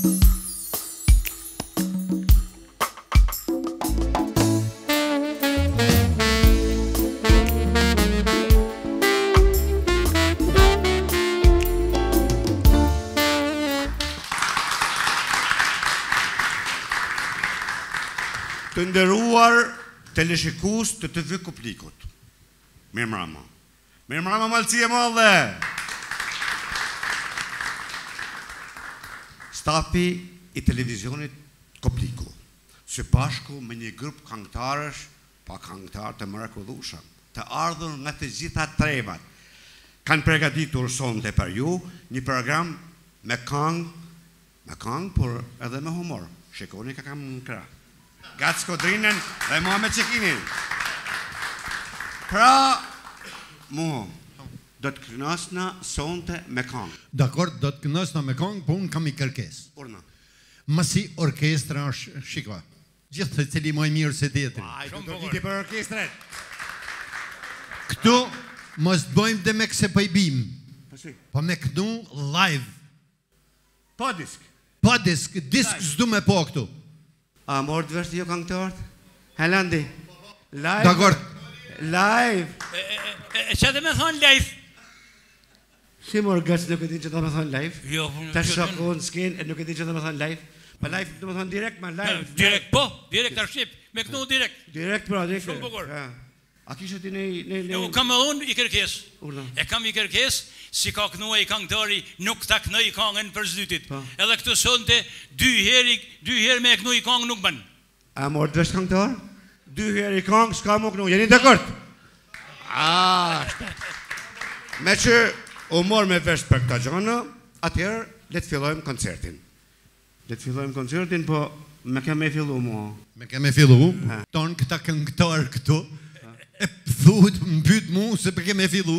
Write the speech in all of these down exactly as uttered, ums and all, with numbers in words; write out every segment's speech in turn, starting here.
Të nderuar teleshikues të T V Koplikut. Mirë mbrëma. Mirë mbrëma Malësi e Madhe. Stafi i televizionit Kopliku, së bashku me një grup këngëtarësh, pa këngëtarë të mrekullueshëm, të ardhur nga të gjitha trevat, kanë përgatitur sonte për ju një program me këngë, me këngë, por edhe me humor. Shikoni ka kam në krah. Gac Kodrinën dhe Muhamet Çekinin. Pra, mu, do të kënaqna sonte me këngë. Dakor, do të kënaqna me këngë, po unë kam i kërkesë. Urna. Masi orkestra është, shiko, gjithë të cili më i mirë se tjetri. Ai, do të viti për orkestret. Këtu mos të bëjmë dhe me këse po i bim. Po si? Po me këtu live. Po disk. Po disk, disk s'du me po këtu. A morë të vështë jo këngëtarët? Helandi? Live? Dakor. Live? Që dhe me thonë live? Si morë gëtë nuk e di që dhe me thonë live? Jo. Ta shokon s'ken e nuk e di që dhe me thonë live? Pa live dhe me thonë direkt, ma live. Direkt po, direkt arship, me këtu direkt. Direkt pra, direkt. Shumë bukur. A kishë ti në... Jo, kam edhe unë i kërkes. Urna. E kam i kërkes, si ka kënua i këngëtari, nuk ta kënoj këngën për zdytit. Edhe këtë sonte, dy herë dy herë me kënu i këngë nuk bën. A morë të vështë këngëtar? Dy herë i këngë, s'ka mu kënu, jeni dakord? A, me që u morë me vështë për këta gjona, atëherë, le të fillojmë koncertin. Le të fillojmë koncertin, po me keme fillu mua. Me keme fillu, tonë këta këngëtar këtu, e thuhet mbyt mu se për keme fillu.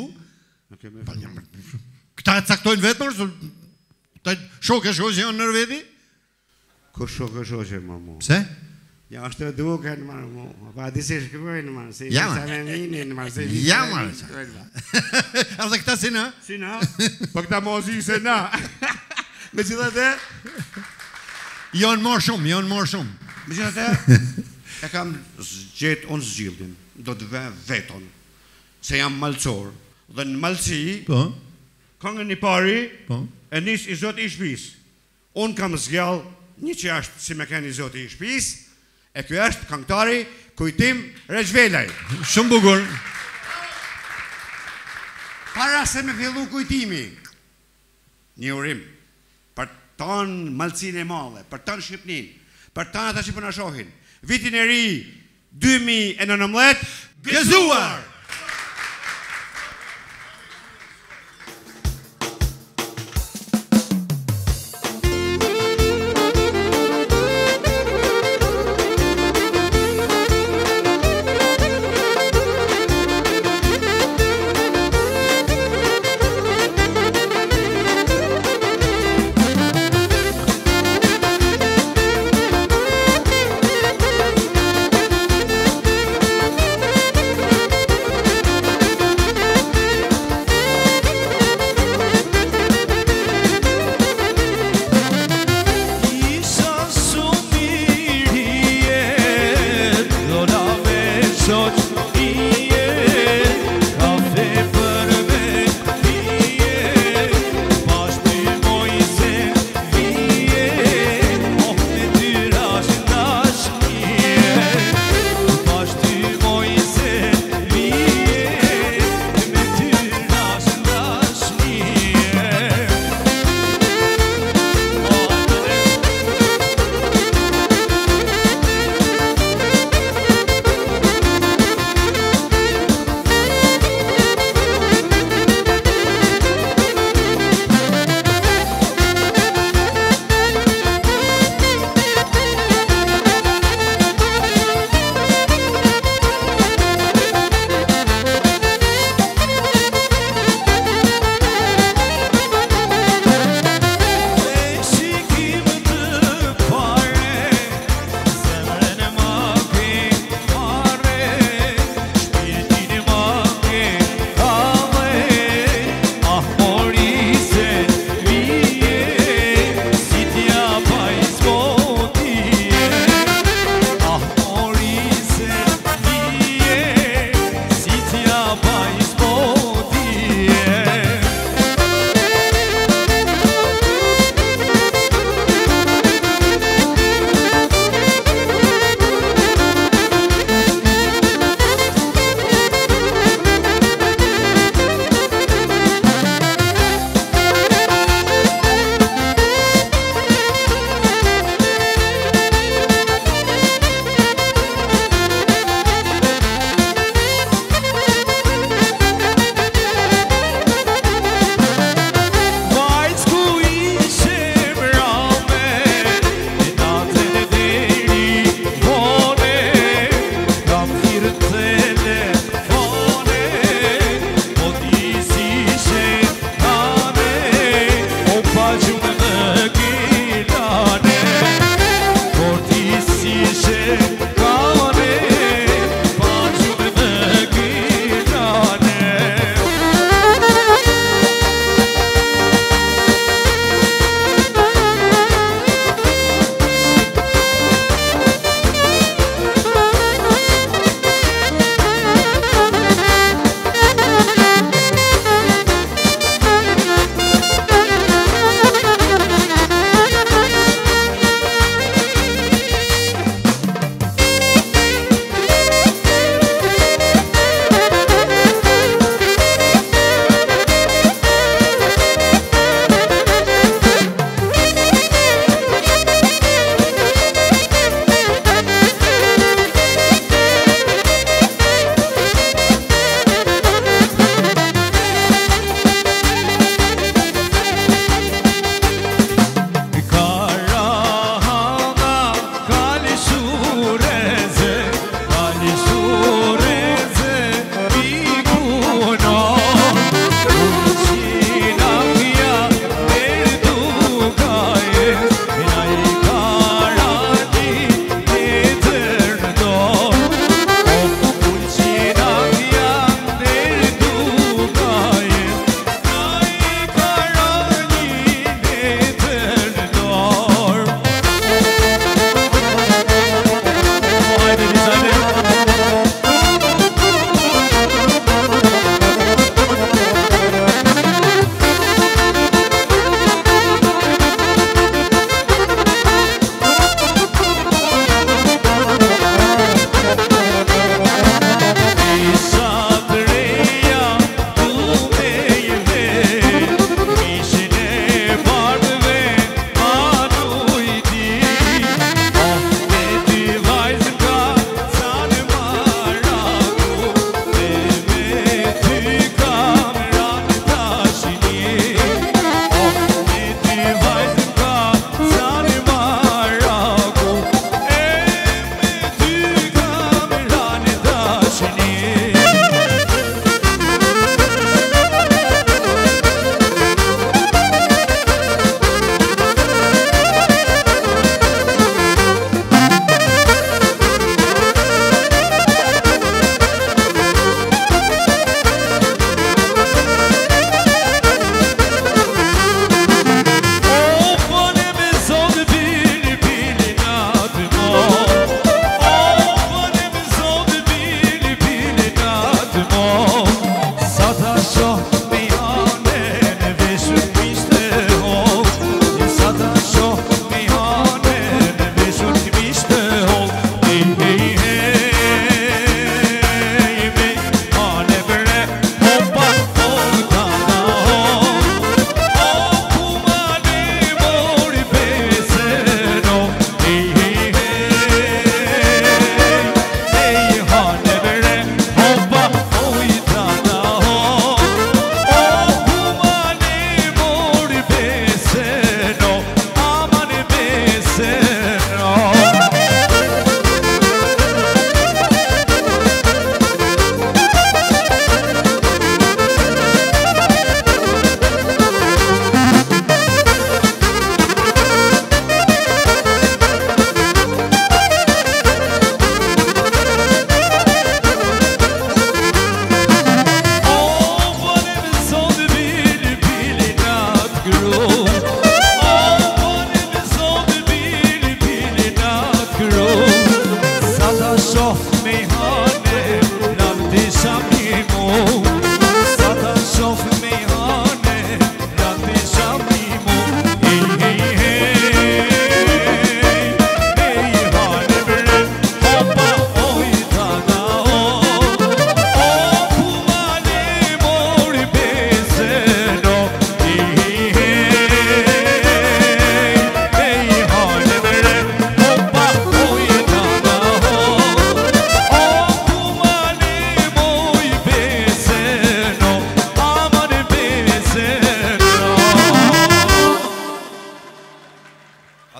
Këta e caktojnë vetër, këta shok e shok që janë nërë veti? Ko shok e shok që më mu? Pse? Ja, është të duke në marë mu, pa di se shkëpojnë në marë, se Ja, sa me mini në marë, se Ja, marë. A dhe këta si na? Si na? Po këta mozi se na. Me që dhe te? Janë marë shumë, janë marë shumë. Me që dhe te? E kam gjetë unë zgjildin, do të ve veton, se jam malcor, dhe në malci, këngën një pari, e nis i zot i shpis. Unë kam zgjall një që ashtë si me ken i zot i shpis, e kjo është këngëtari Kujtim Rexhvelaj. Shumë bukur. Para se me fillu kujtimi, një urim, për tonë Malësin e Madhe, për tonë Shqipnin, për tonë ata që për në shohin, vitin e ri dy mijë e nëntëmbëdhjetë, gëzuar!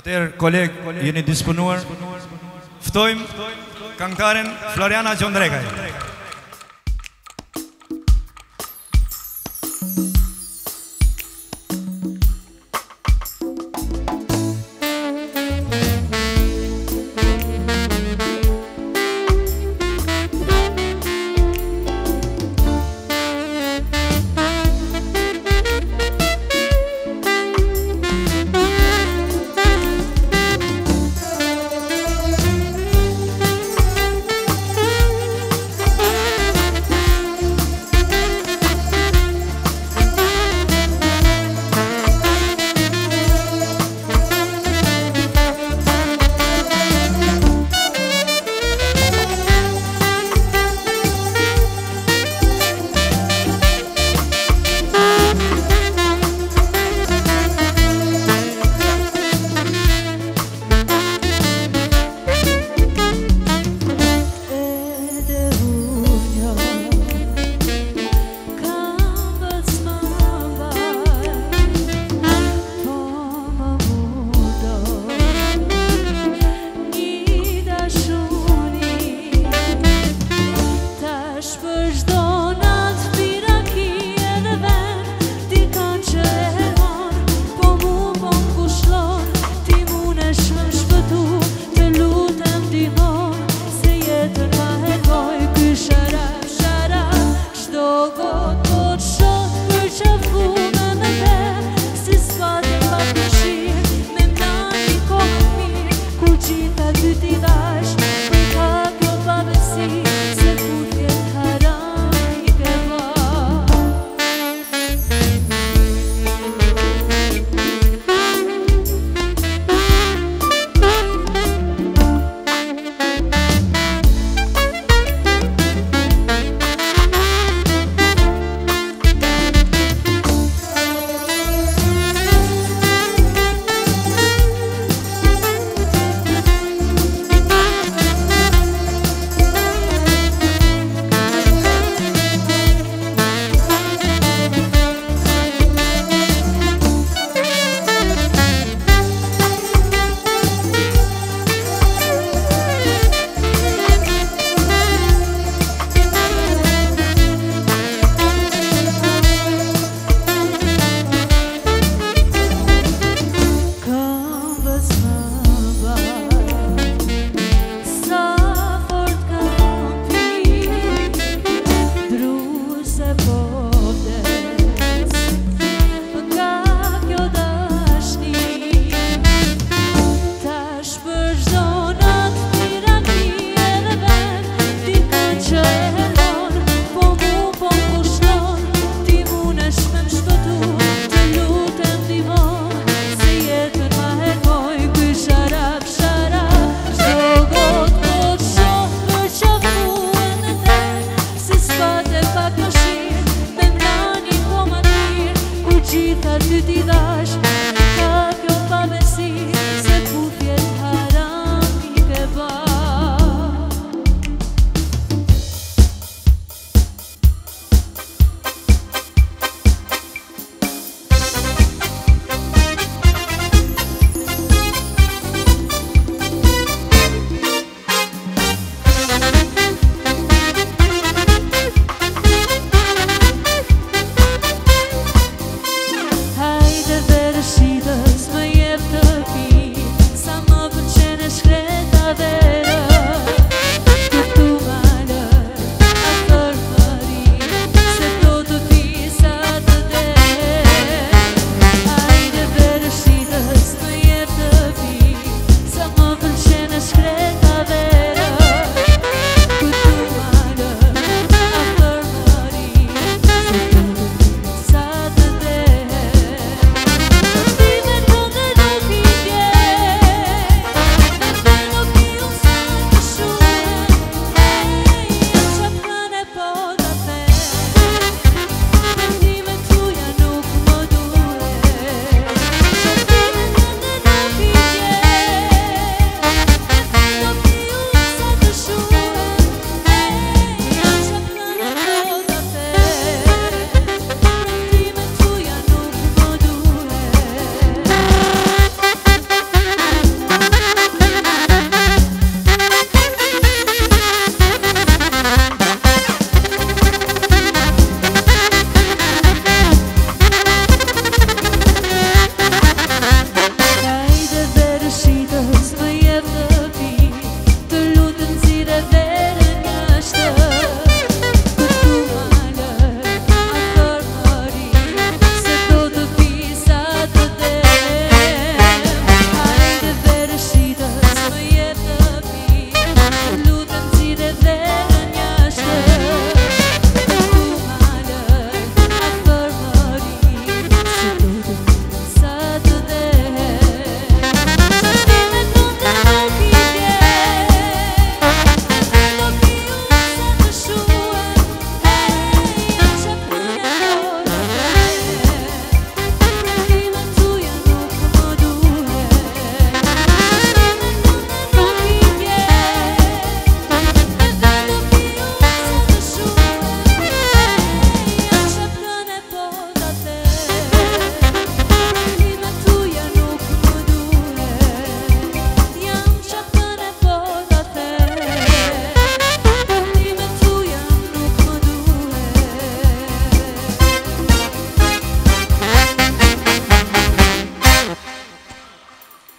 Atëherë, koleg, jeni disponuar. Ftojmë këngëtaren Floriana Gjondrekaj.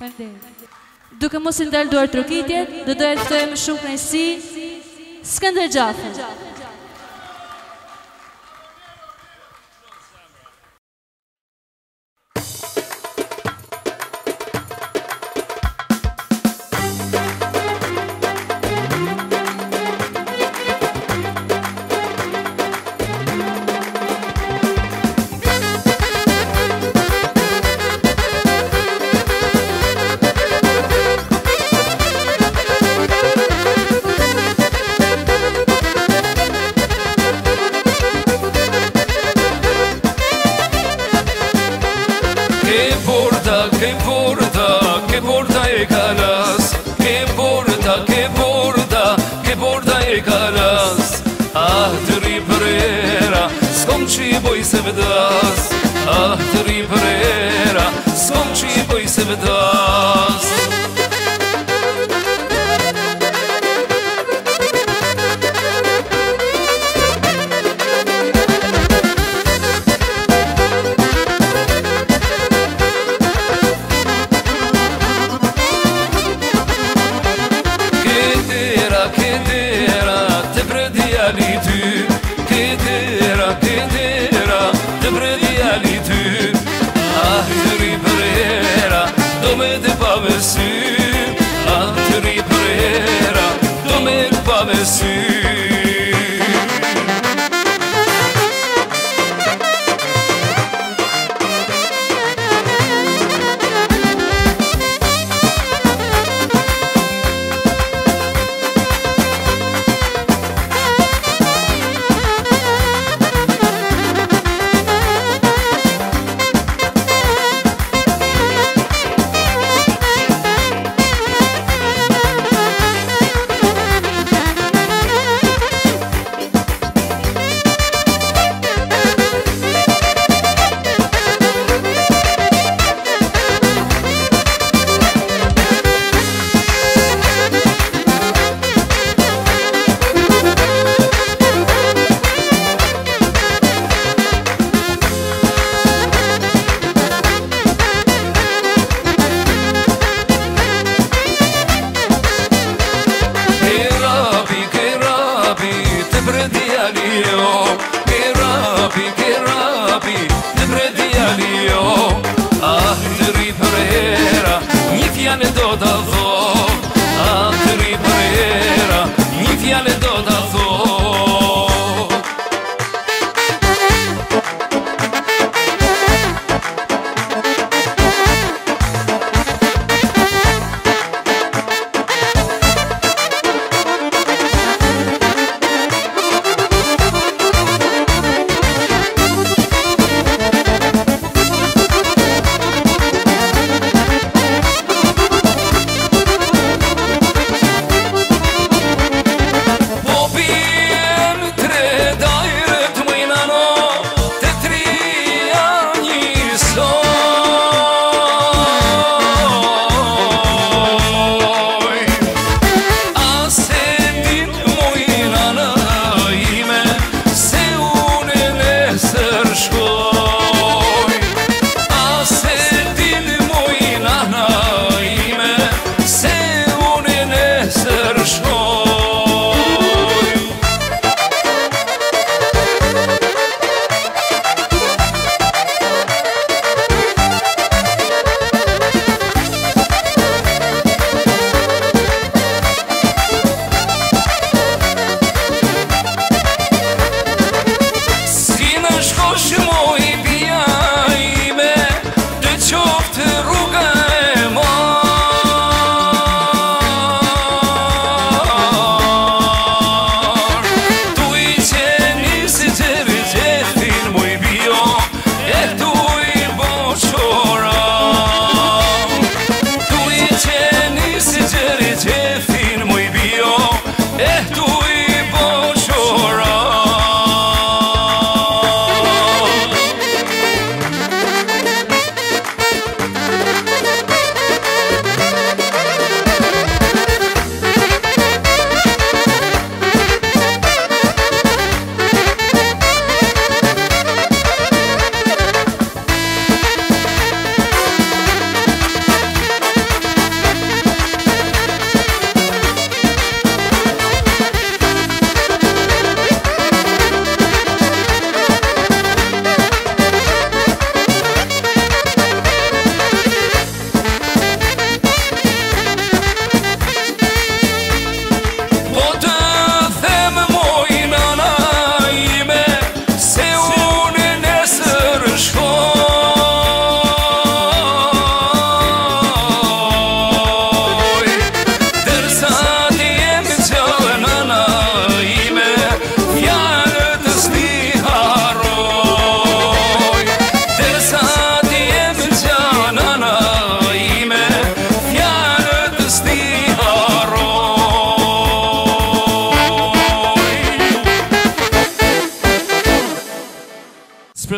Duke mos i ndaluar trokitjet, do doja të ftojmë me shumë kënaqësi Skënder Gjafën. Ah, të ri për era, s'kom që i bëj se vëdas. Ketera, ketera, të bredia li ty. Ketera, ketera, të bredia li ty. Ah, të ri për era, do me të pa me sy. Ah, të ri për era, do me të pa me sy.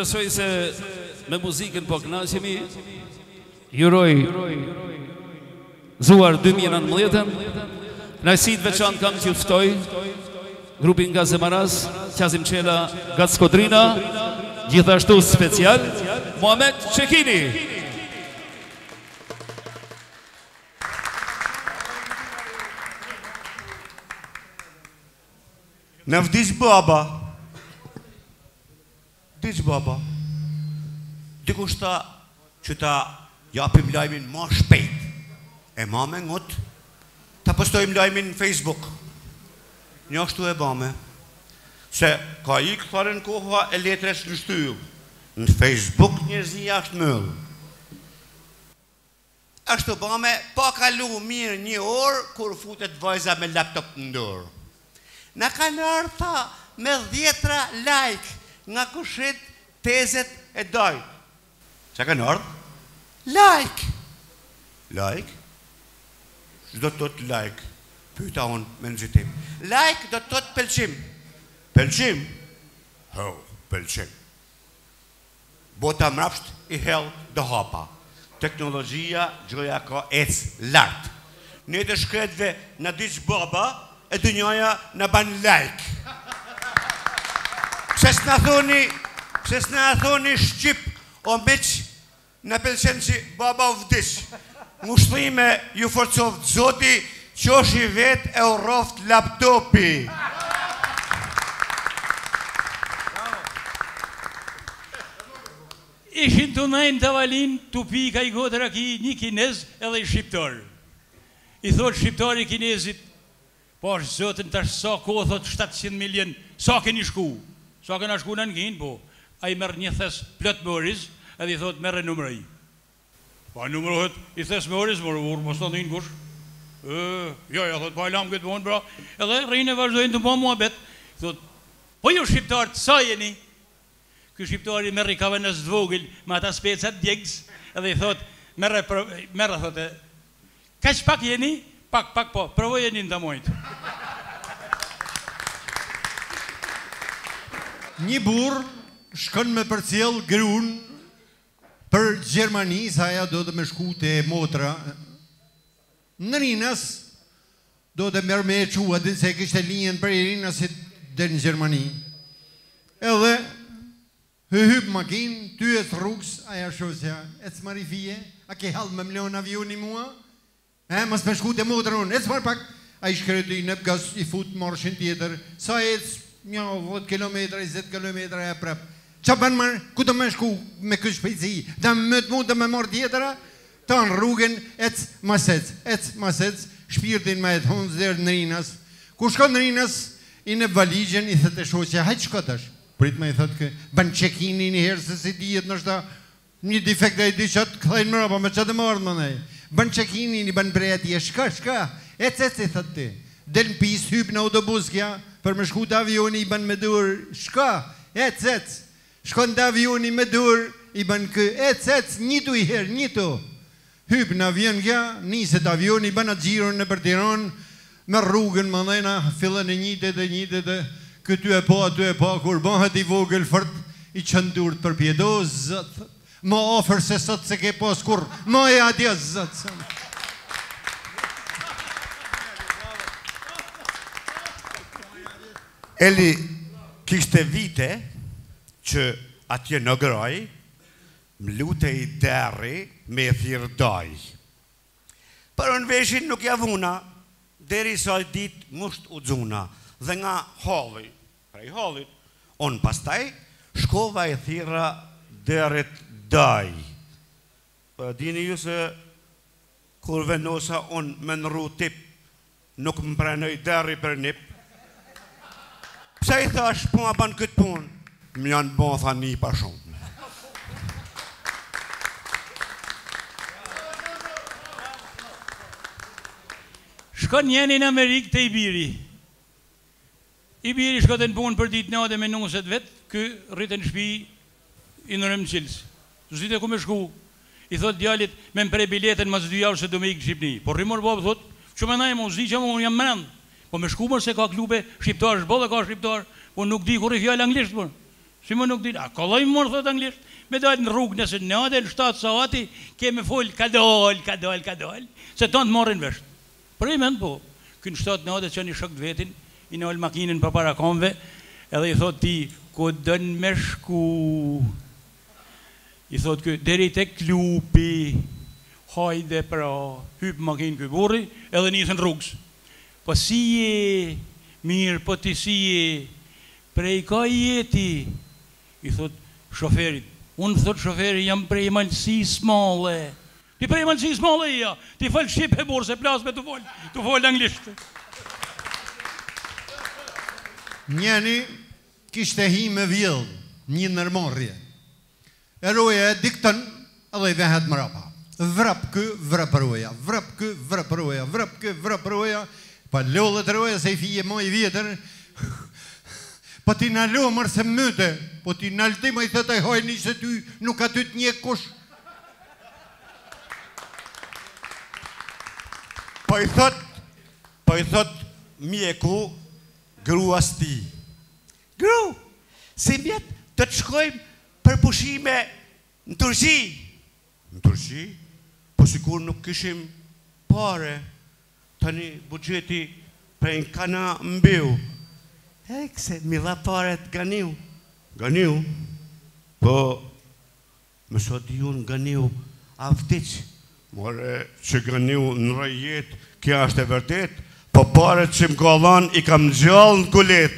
shpresoj se me muzikën po kënaqemi. Juroj Zuar dy mijë e nëntëmbëdhjetë. Kënaqësi të veçantë kam që ju ftoj grupin nga Zemaras, Qazim Çela nga Skodrina, gjithashtu special Muhamet Çekini. Në vdiq baba, vdiq baba, dikush ta që ta japim lajmin ma shpejt, e ma me ngut, ta postojmë lajmin në Facebook, një ashtu e bame, se ka i këtare në koha e letres në shtyju, në Facebook njërzia është mëllë. Ashtu bame, pa kalu mirë një orë, kur futet vajza me laptop në dorë. Në kanë ardhë tha me dhjetra like nga kushit tezet e dojt. Që kanë ardhë? Like. Like? Që do të të like? Pyta unë me në gjithim. Like do të të pëlqim. Pëlqim? Ho, pëlqim. Bota mrapsht i hell do hapa. Teknologjia gjoja ka ecë lartë. Ne të shkretve në diqë baba, e dy njoja në ban like. Pse s'na thoni, pse s'na thoni Shqip, o meq, në pëlqen që baba u vdish. Mushrime ju forcoft zoti, qoshi vet e u roft laptopi. Ishin të najnë të valin, të pika i godra ki një kinez edhe i shqiptar. I thot shqiptari kinezit, po është zotën të sa kohë, thot shtatëqind milion, sa keni shku? Sa kena shku në nënkin, po. A i merë një thes plët me oriz, edhe i thot merë e numërëj. Pa numërëhet, i thes me oriz, mërë urë, mos të dhinë kush. Jo, ja, thot, pa i lam këtë bonë, bra. Edhe rrinë e vazhdojnë të po mua betë. Thot, po ju shqiptarët, sa jeni? Ky shqiptari merë i kavenës dvogil, me ata specat djegës, edhe i thot, merë, merë, thot, ka që pak jeni? Pak, pak po, provoj e një në të mojtë. Një burë shkën me përcjell grun për Gjermani, sa aja do të me shku të motra. Në Rinas do të merë me e qua, dhe se kështë e linjen për e Rinasit dhe në Gjermani. Edhe hë hypë makin, ty e të rrugës, aja shosja, e të smari fije, a ke halë me mleon avioni mua? E, mas me shku të motrë unë, e të marë pak, a i shkreti në gas i fut marshin tjetër, sa e të një dhjetë kilometra, njëzet kilometra e prep. Qa ban marë, ku të me shku me kësh shpejtësi, të më të mund të me marë tjetëra, ta në rrugën, e të masec, e të masec, shpirtin me e të hundës dhe në Rinas. Ku shko në Rinas, i në valigjen, i thëtë e shoqja, hajtë shko tash. Prit me i thëtë kë, ban qekini një herë, se si dijet në shta, një defekt e i di qatë, këthajnë më rapa, me qatë më ardhë më nej. Bën qekini, një bën brejatje, shka, shka, e cë cë, thëtë ti. Del në pis, hyp në autobus kja, për më shku të avioni, i bën me dur, shka, e cë cë. Shkon të avioni me dur, i bën kë, e cë cë, njëtu i herë, njëtu. Hyp në avion kja, niset avioni, i bën atë gjiron në për Tiran, me rrugën, më dhejna, fillën e njëtet e njëtet e, këty e pa, aty e pa, kur bëhet i vogël fërt, i qëndurt për pjedo, zëtë. Ma ofër se sot se ke pas kur, ma e adja zëtë. Eli, kishte vite që atje në graj, mlute i deri me thirdaj. Për në veshin nuk javuna, deri sa dit musht u dzuna, dhe nga halli, prej hallit, on pastaj, shkova e thira derit daj. Për dini ju se kur venosa unë me në ru tip, nuk më prenoj deri për nip. Pse i thash, po ma ban këtë pun, më janë bon tha një pa shumë. Shkon njeni në Amerikë të Ibiri. Ibiri shkot e në punë për ditë nade me nuset vetë, kë rritën shpi i në rëmë qilës. Zhite ku me shku, i thot djallit me më prej biletën mas dy javë se do me ikë në Shqipni. Por rrimor babë thot, që me najë më zdi që më jam mërëndë. Po me shku mërë se ka klube shqiptar, shbo dhe ka shqiptar, po nuk di kur i fjallë anglisht, por. Si më nuk din, a kolloj më morë, thot anglisht, me dojtë në rrugë nëse në dhe në shtatë sati, keme full, ka doll, ka doll, ka doll, se tonë të morrin vesh. Për i mend po, kënë shtatë në dhe që një shok të vetin, i në olë makinën për para komve, edhe i thot ti, ku dënë me shku, i thot kë, deri te klupi, hajde pra, hypë makinë këj burri, edhe njësën rrugës. Po si je, mirë, po ti si je, prej ka jeti, i thot shoferit, unë thot shoferi jam prej Malësi Smale. Ti prej Malësi Smale ja, ti fol shqip e burë se plas me të fol, të fol anglisht. Njeni kishte hi me vjell, një nërmorje. Eroja e diktën edhe i vehet më rapa. Vrap kë, vrap roja, vrap kë, vrap roja, vrap kë, vrap roja, pa lollet roja se i fije më i vjetër, po ti në lo mërë se mëte, po ti në altim e i thëtë e hojni se ty nuk ka ty të një kush. Po i thot, po i thot mjeku gruas ti. Gru, si mjet të të shkojmë për pushime në Turqi. Në Turqi? Po sikur nuk kishim pare, tani bugjeti për në kana mbiu. E, këse, mi dha paret ganiu. Ganiu? Po, më sot ju në ganiu avtic. More, që ganiu në rëjet, kja është e vërtet, po paret që më ka dhan i kam gjallë në kulet.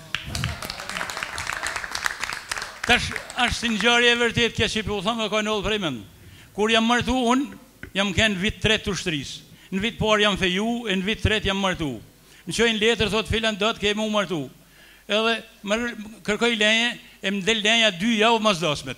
Tash, është si në gjarje e vërtet, kja që u thamë e ka në ollë prej mëndë. Kur jam martu, unë jam kënë vit tret të ushtrisë. Në vit par jam feju, e në vit tret jam martu. Në qojnë letër, thot filan dot, ke mu martu. Edhe më kërkoj lenje, e më del lenja dy javë mas dasmet.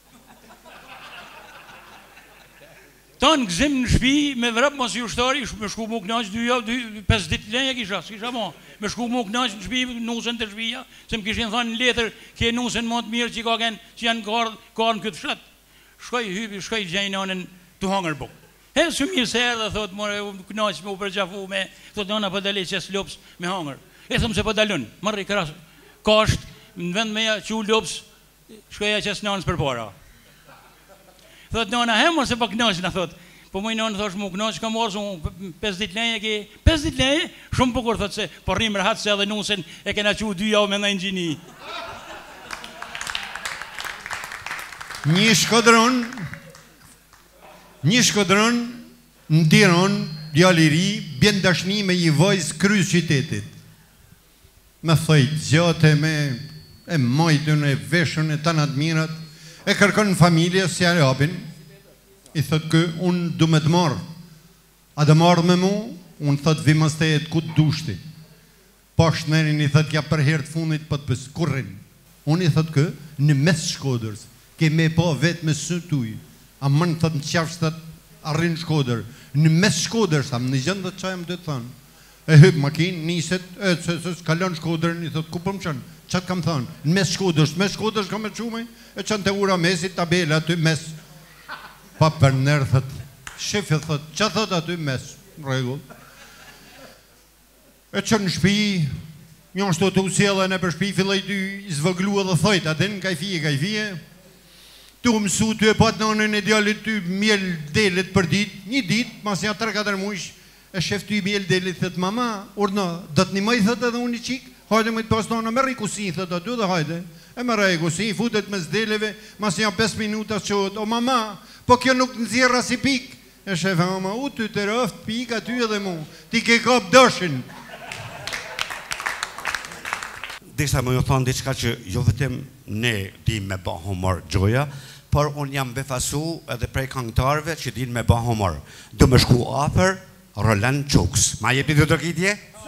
Tanë gëzim në shpi, me vrap mas i ushtari, me shku mu knaq dy javë, pes dit lenja kisha, s'kisha ma. Me shku mu knaq në shpi, nusën të shpija, se më kishin thanë në letër, ke nusën më të mirë që ka kënë, që janë karë në këtë fshat. Shkoj hypi, shkoj gjajnanën të hangër bukë. E së mirë se edhe, thot, more, knaq me u përgjafu me, thot, nana për dali që s'lops me hangër. E thëmë se për dalun, marrë i krasë, kasht, në vend me ja që u lops, shkoja që s'nanës për para. Thot, nana, hemër se për knaqë, në thot, po mëj nanë, thosh, mu knaqë, ka morë, unë pes dit leje, ke, pes dit leje, shumë pëkur, thot, se, por rrimë rëhatë se edhe nusën, e kena që u dy javë me në ingjini. Një shkodron, një shkodron, në diron, djaliri, bjen dashni me një vojzë krys qytetit. Me thëjtë gjote, me e mojtën, e veshën, e tanat mirat, e kërkon në familje, si a japin, i thëtë kë, unë du me të marë, a dhe marë me mu, unë thëtë vimastejet ku të dushti, pashtë nërin i thëtë ja për herë të fundit për të pësë, kurrin, unë i thëtë kë, në mes Shkodrës, ke me po vetë me së tuj, a më në thëtë në qafshë thëtë, arrin Shkodrë, në mes Shkodrës, a më në gjëndë dhe qajmë të të thënë, e hypë makinë, niset, e se se s'kalon Shkodrën, i thëtë, ku për më qënë, qatë kam thënë, në mes Shkodrës, mes Shkodrës kam e qume, e qënë të ura mesit, tabela aty mes, pa për nërë, thëtë, shifë, thëtë, që thëtë aty mes, në regull, e qënë në shpi, një është të usjellën e për shpi, fillaj ty i zvëglu edhe thëjtë, atin, kaj fije, kaj fije, tu mësu ty e patë nënën e djallit ty mjell delit për dit, një dit, mas një tërë katër mush, e shef ty mjell delit, thëtë, mama, urna, dëtë një mëj, thëtë edhe unë i qikë, hajde me të pas nëna, me rikusi, thëtë aty dhe hajde, e me rikusi, futet me zdeleve, mas një pes minuta qëtë, o mama, po kjo nuk nëzirë as i pik, e shef, mama, u ty të rëft pik aty edhe mu, ti ke kap dëshin. Disa më ju thonë diçka që jo vetëm ne di me ba humor gjoja, por unë jam befasu edhe prej këngëtarëve që din me ba humor. Do me shku afer Roland Quks. Ma jepi të tërkitje?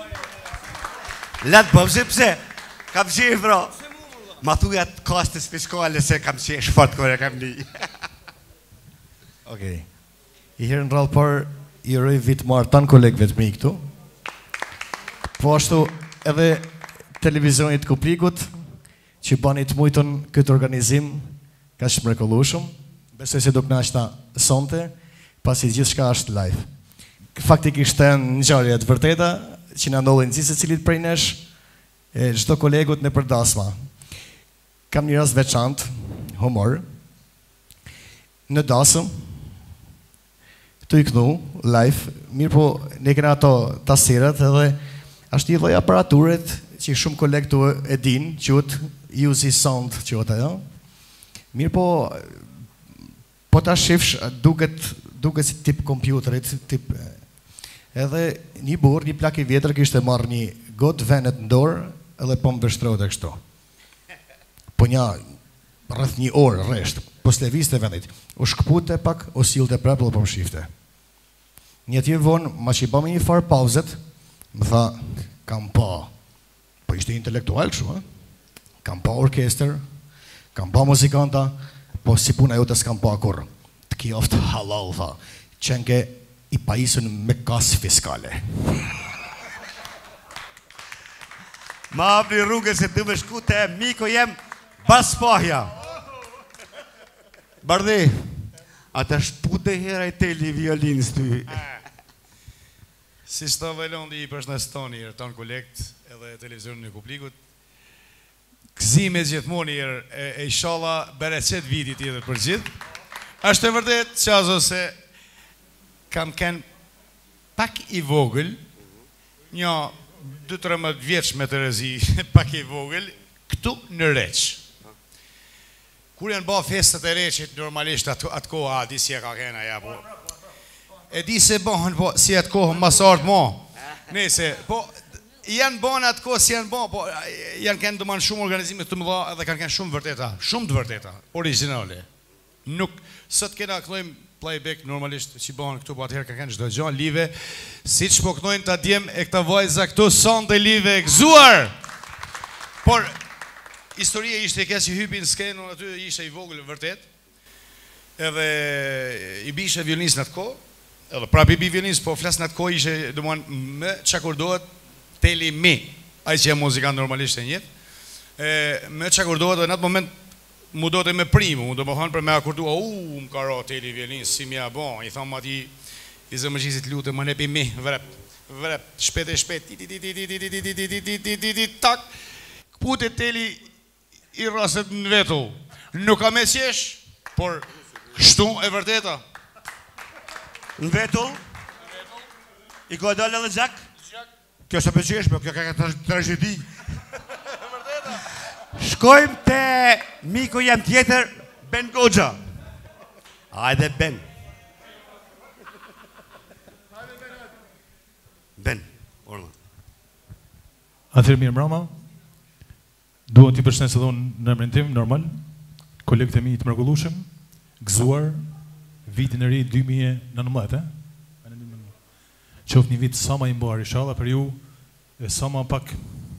Latë bëvëzë pëse? Kam qenë vro. Ma thuja të kastës fiskale se kam qenë shfat kore kam një. Okej. I herë në rrallë par i rëj vitë marë tanë kolegëve të mi këtu. Po ashtu edhe televizionit Kuplikut që bani të mujton këtë organizim ka që mrekullushëm. Besoj se do kënaqta sonte, pasi gjithë shka është live. Faktikisht e në ngjarje të vërteta që na ndodhin gjithë secilit prej nesh, e çdo kolegut në përdasma. kam një rast veçantë, humor. Në dasëm, të i kënu, live, mirë po, ne kena ato tasirat edhe është një lloj aparaturet që shumë kolegë tu e din, quhet U Z Sound, quhet ajo. Mirë po, po ta shifsh, duket, duket si tip kompjuterit, tip... Edhe një burr, një plak i vjetër kishte marrë një gotë venet në dorë edhe po më vështrohet e kështu. Po një rreth një orë rresht, po s'leviste vendit. U shkpute pak, o sillte prapë dhe po më shifte. Një tjerë vonë, ma që i bëmë një farë pauzet, më tha, kam pa, po ishte intelektual kështu, eh? Kam pa orkester, kam pa muzikanta, po si puna jote s'kam pa kur. Të kjoft halal, tha, qenke i pajisën me kasë fiskale. Ma apri rrugës se të më shku të miko jem Baspahja. Bardhi, atë shpute hera i teli violinës ty. Si shto velondi i përshëndetoni i ton kolekt edhe televizionin e publikut. Gëzime gjithmonë e e inshallah bereqet viti tjetër për gjithë. Është e vërtet qazo se kam ken pak i vogël, një dy tridhjetë vjeç me të rezi, pak i vogël, këtu në Req. Kur janë ba festet e Reqit, normalisht atë, atë kohë, a di si e ka kena, ja, po. E di se bëhen, po, si atë kohë, mas artë ma. Nese, po, janë bëhen atë kohë, si janë bëhen, po, janë kënë dëmanë shumë organizime të mëdha, edhe kanë kënë shumë vërteta, shumë të vërteta, originale. Nuk, sot kena kënojmë playback, normalisht, që bëhen këtu, po atëherë kanë kënë çdo gjë live, si që po kënojnë ta djem e këta vajza këtu, son të live e gëzuar. Por, historie ishte e kësë i hypin skenon aty ishte i vogël vërtet, edhe i bishe violinis në atë kohë, edhe prap i bi violinis, po flas në atë kohë ishe, dëmoan, me qakurdohet teli mi, aj që e muzikant normalisht e njët, me qakurdohet dhe në atë moment mu do të me primu, mu do më thonë për me akurdua, u, më karo teli violinis, si mja bon, i thonë ati, i zë më gjisit lutë, më nepi mi, vrep, vrep, shpet e shpet, tak, këpute teli i raset në vetu. Nuk ka me qesh, por kështu e vërteta. Në vetu? I ko e dalë edhe gjak? Kjo se përqesh, për kjo ka ka tragedi. Shkojmë të miku jam tjetër, Ben Goxha. Ajde Ben. Ben, orma. Atër mirë mrama, duhet t'i përshëndesë edhe unë në emrin tim, normal, kolegët e mi të mrekullueshëm, gëzuar vitin e ri dy mijë e nëntëmbëdhjetë, qoftë një vit sa më i mbar inshallah për ju, e sa më pak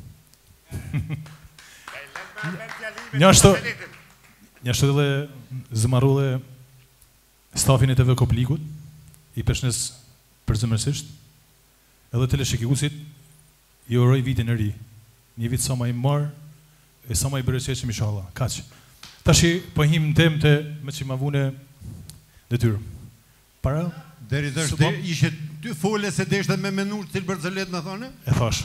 një ashtu një ashtu edhe zëmaru dhe stafin e T V Koplikut, i përshëndes përzemërsisht, edhe teleshikiusit, i uroj vitin e ri, një vit sa më i mbar, e sa më i bereqeshëm inshallah. Kaq. Tashi po him në temë të me që ma vune detyrë. Para? Deri tash ishe ty fole se deshte me menu cilë bërzelet në thone? E thash.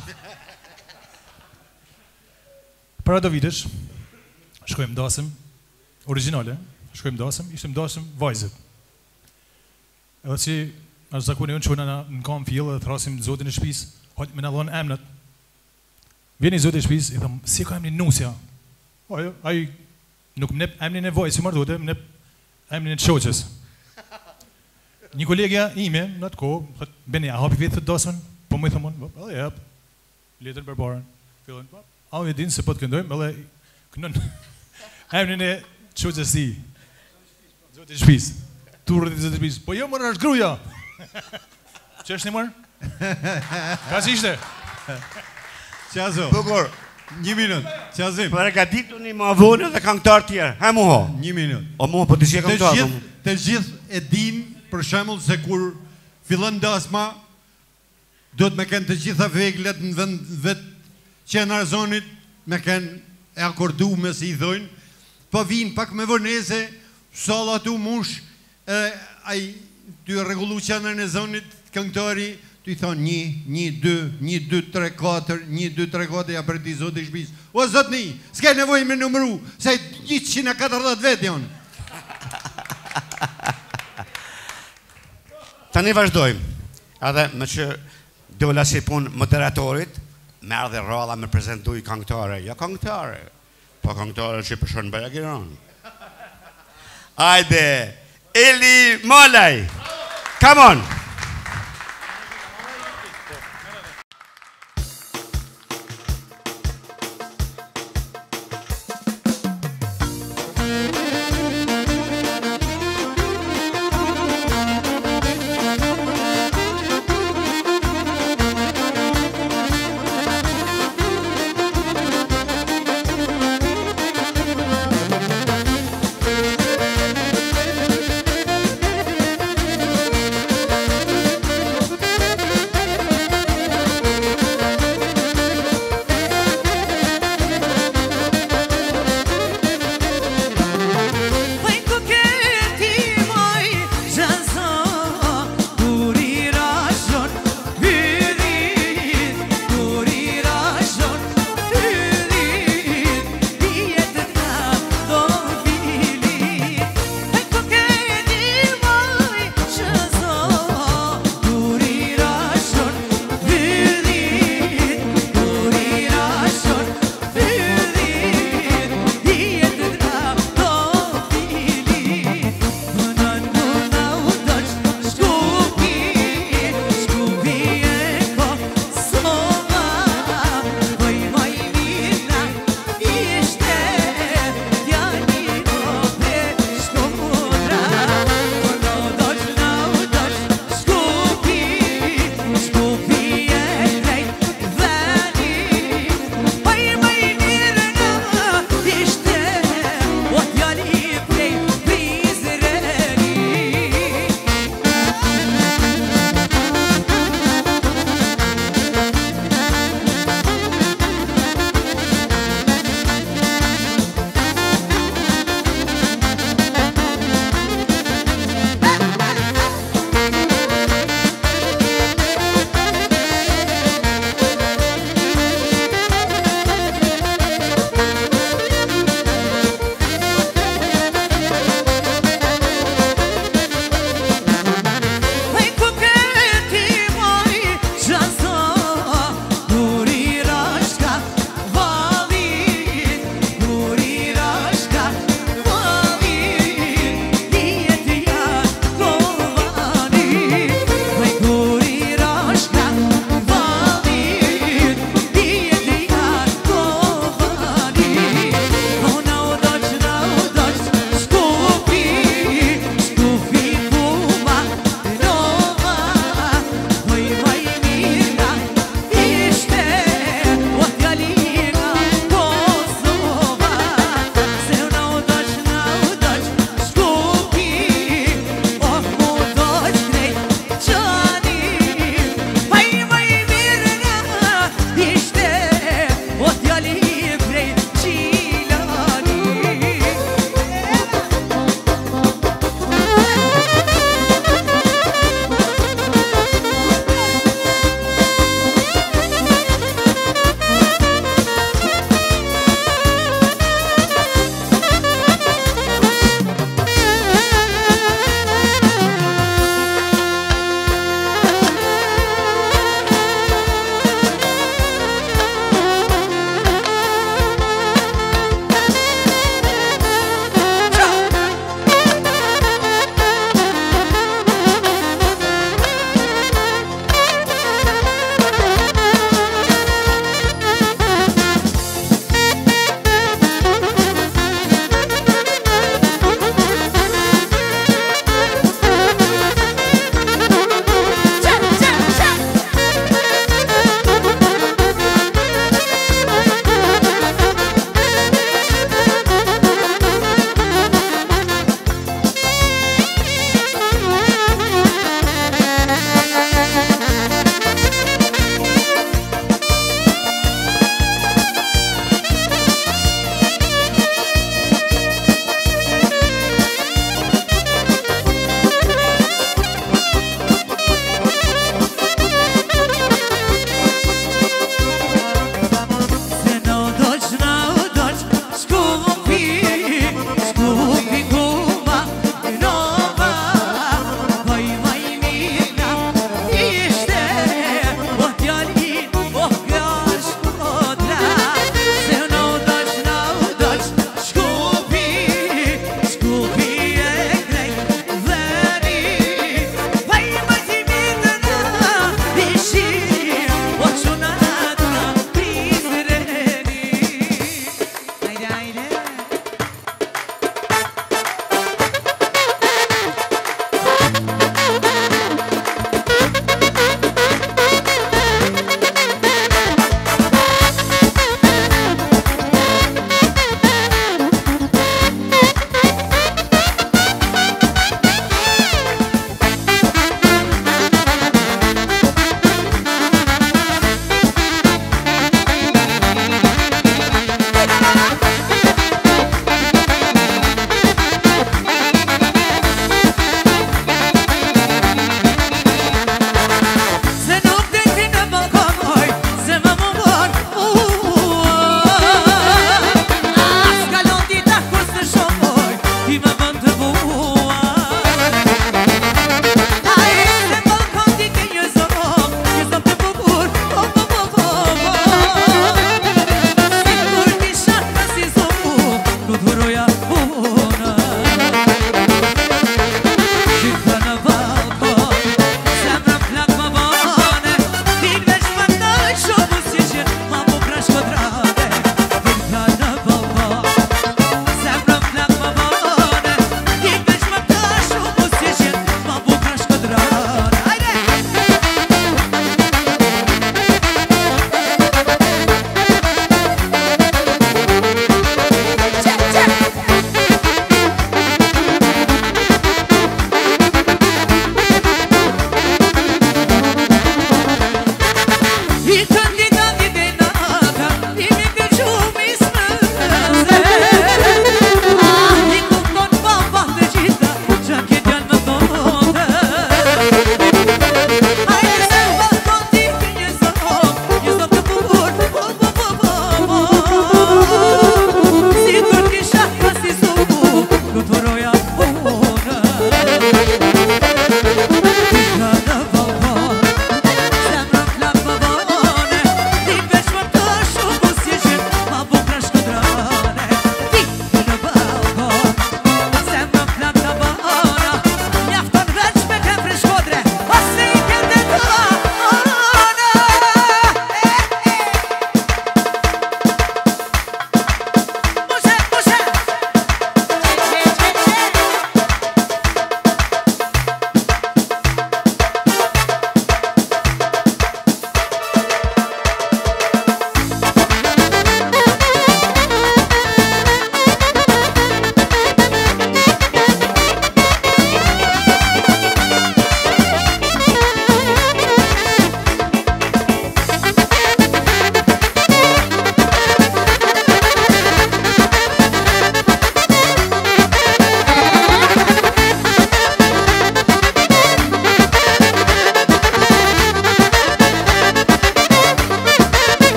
Para do vitesh, shkojmë dasëm, originale, shkojmë dasëm, ishtem dasëm vajzët. Edhe që është zakoni unë që unë në kam fjellë dhe thrasim zotin e shpis, hajtë me në dhonë emnët. Vjeni zotin e shpis, i thëmë, si ka emnin nusja? Ajo, ajo, nuk më nep emnin e vajzë, si marrë dote, më nep emnin e të shoqës. Një kolegja ime, në atë kohë, thëtë, beni, a hapi vetë të dasën? Po më i thëmon, edhe jep, letër bërbarën, fillën, a unë e dinë se po të këndojmë, edhe kënën emnin e shoqës ti, zotin e shpis, turët e zotin e shpis, po jo mërë është gruja. Që është një mërë? Ka që ishte? Qazo, Bukur, një minut, qazim. për e ka ditu një ma vonë dhe këngëtar tjerë, he mu ho? Një minut. O mu, po të që e Të këngëtar. gjithë, të gjithë e din, për shembull se kur fillon dasma, do të me kënë të gjitha veglet në vend vetë qenarzonit, me kënë e akordu me si i dhojnë, po vinë pak me vërnese, salla tu mush, e, aj, ty e regullu qenarën e zonit, këngëtari, Tu i thonë një, një, dy, një, dy, tre, katër, një, dy, tre, katër, ja për ti zotë i shpis. O, zotni, s'ke nevoj me numëru, se njëqind e katërdhjetë vetë janë. Tani vazhdojmë, edhe me që dola si pun moderatorit, merë dhe rolla me prezentu i këngëtare. Ja këngëtare, po këngëtare që përshën bëja giron. Ajde, Eli Malaj, come on!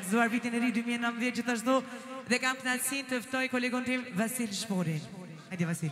fërzuar vitin e ri dy mijë e nëntëdhjetë gjithashtu dhe kam kënaqësinë të ftoj kolegun tim Vasil Shporin. Hajde Vasil.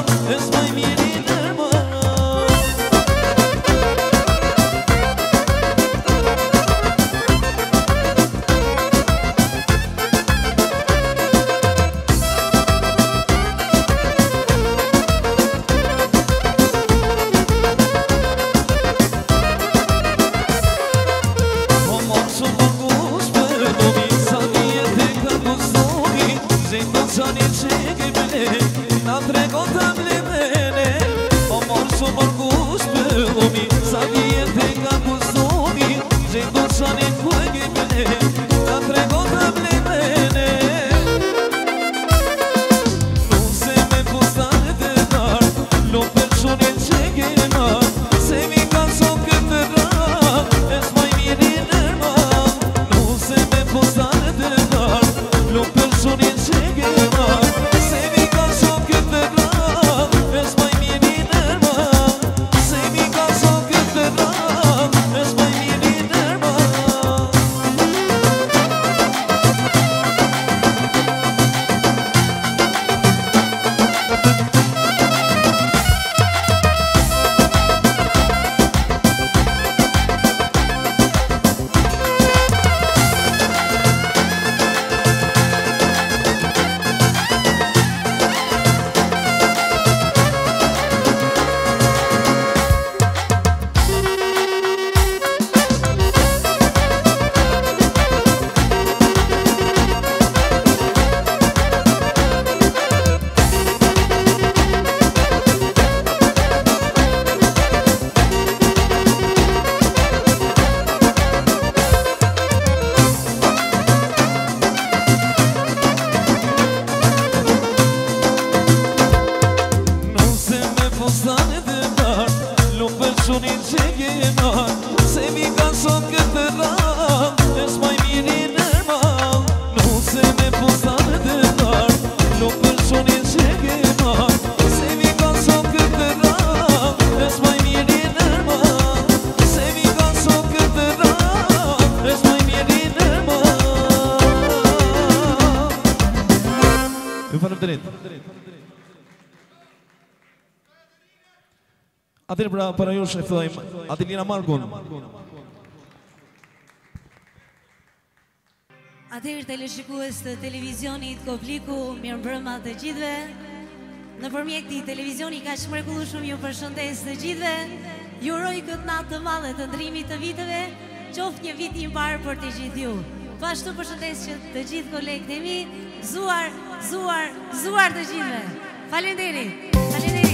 It's my meaning, dëndar Nuk përshunin që gjenar Se mi kanë sot këtë ram E s'maj miri nërmal Nuk se me pustan dëndar Nuk përshunin që gjenar Se mi kanë sot këtë ram E s'maj miri nërmal Se mi kanë sot këtë ram E s'maj miri nërmal Ju falem të rritë Atëherë pra para jush e fillojmë Adelina Margun. Atëherë teleshikues të televizionit Kopliku, mirëmbrëma të gjithëve. Nëpërmjet këtij televizioni kaq mrekullueshëm ju përshëndes të gjithëve. Ju uroj këtë natë të madhe të ndrimit të viteve, qoftë një vit i mbar për të gjithë ju. Po ashtu përshëndes që të gjithë kolegët e mi, zuar, zuar, zuar të gjithëve. Faleminderit. Faleminderit.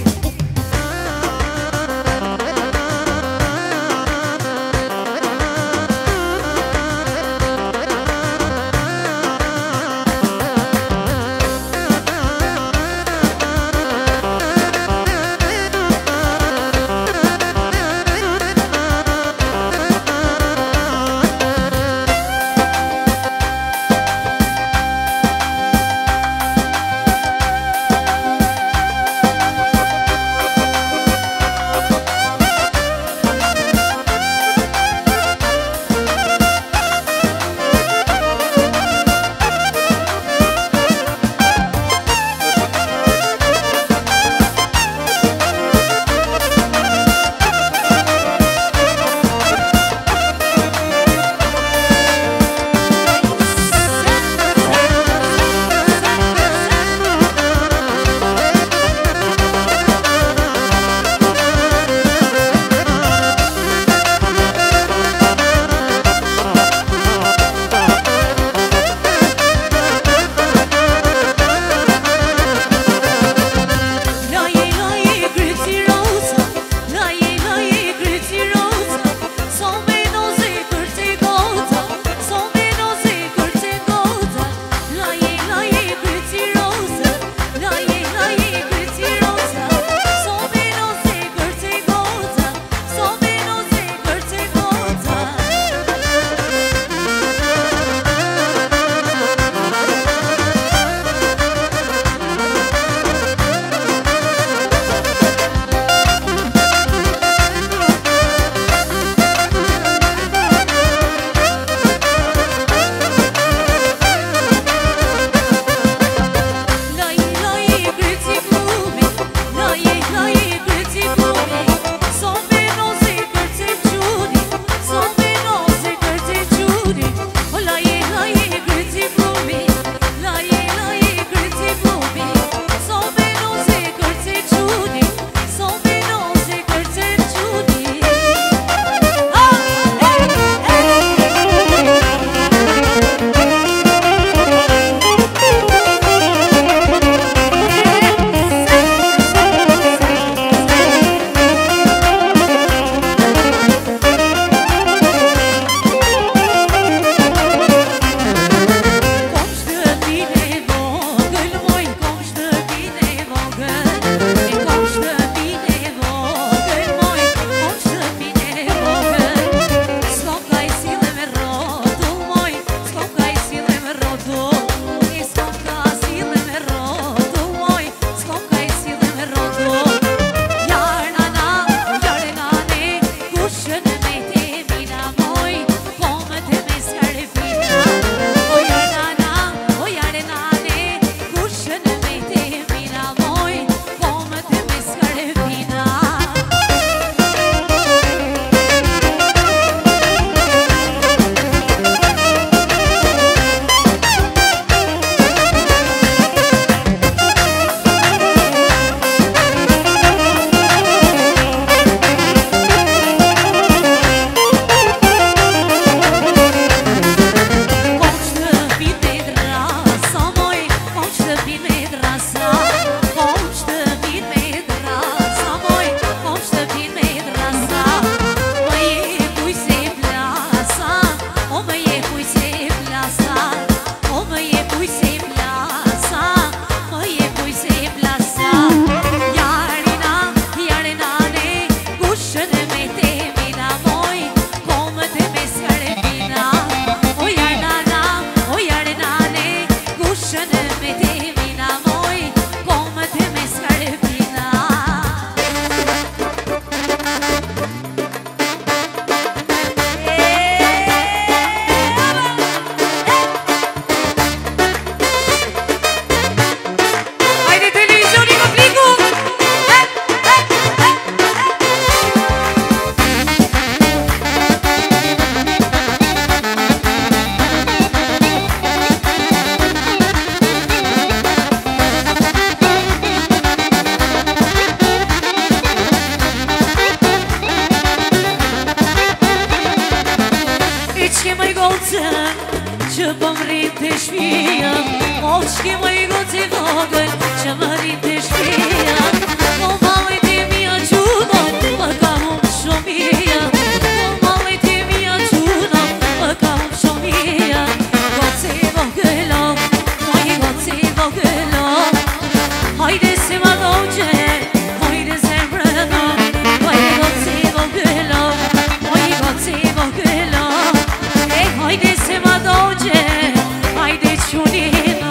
që po m'rrit të shpia O qki më i goci vogël që më rrit të shpia O malit e mija gjudo më ka hum shumia O malit e mija gjudo më ka hum shumia Goci vogëlo, moj goci vogëlo Hajde si ma doqe, hajde zemrëno Moj goci vogëlo, moj goci vogëlo E hajde si ma doqe, hajde qunino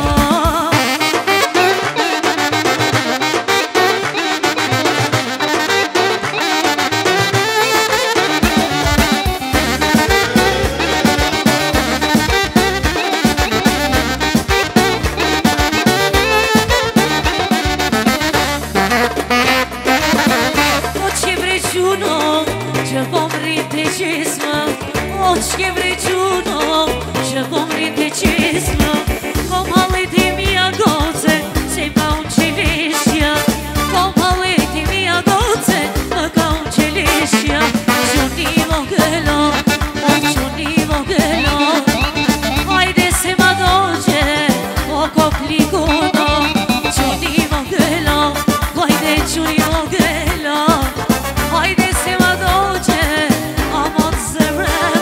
O që vrej quno, që po mrit e qismë Kom halit i mija goce, se pa unë qilishja Kom halit i mija goce, më ka unë qilishja Quni vogëlo, o quni vogëlo Hajde se ma doqe, o komplikuno Quni vogëlo, hajde quni vogëlo Hajde se ma doqe, a mot zemre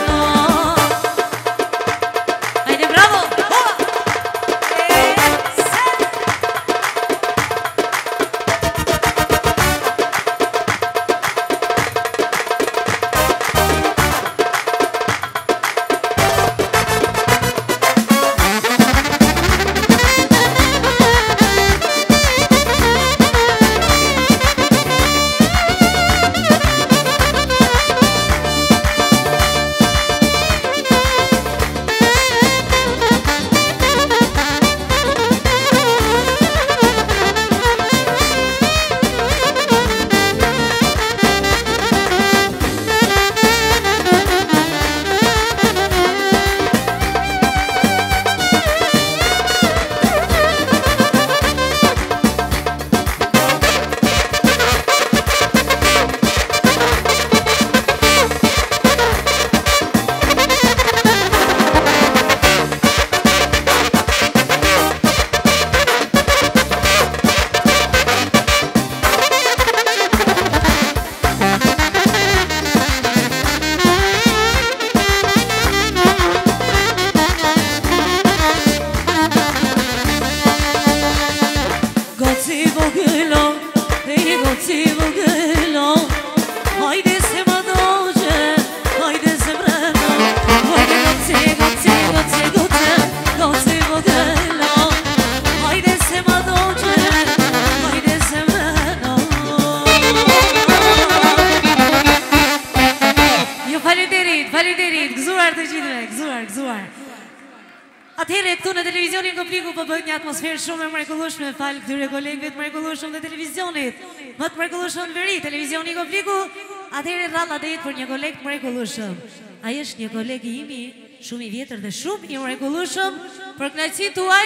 Atëherë këtu në televizionin Kompliku po bëhet një atmosferë shumë e mrekullueshme fal këtyre kolegëve të mrekullueshëm të televizionit. Më të mrekullueshëm në veri, televizioni Kompliku. Atëherë rralla drejt për një koleg të mrekullueshëm. Ai është një koleg i imi, shumë i vjetër dhe shumë i mrekullueshëm. Për kënaqësinë tuaj,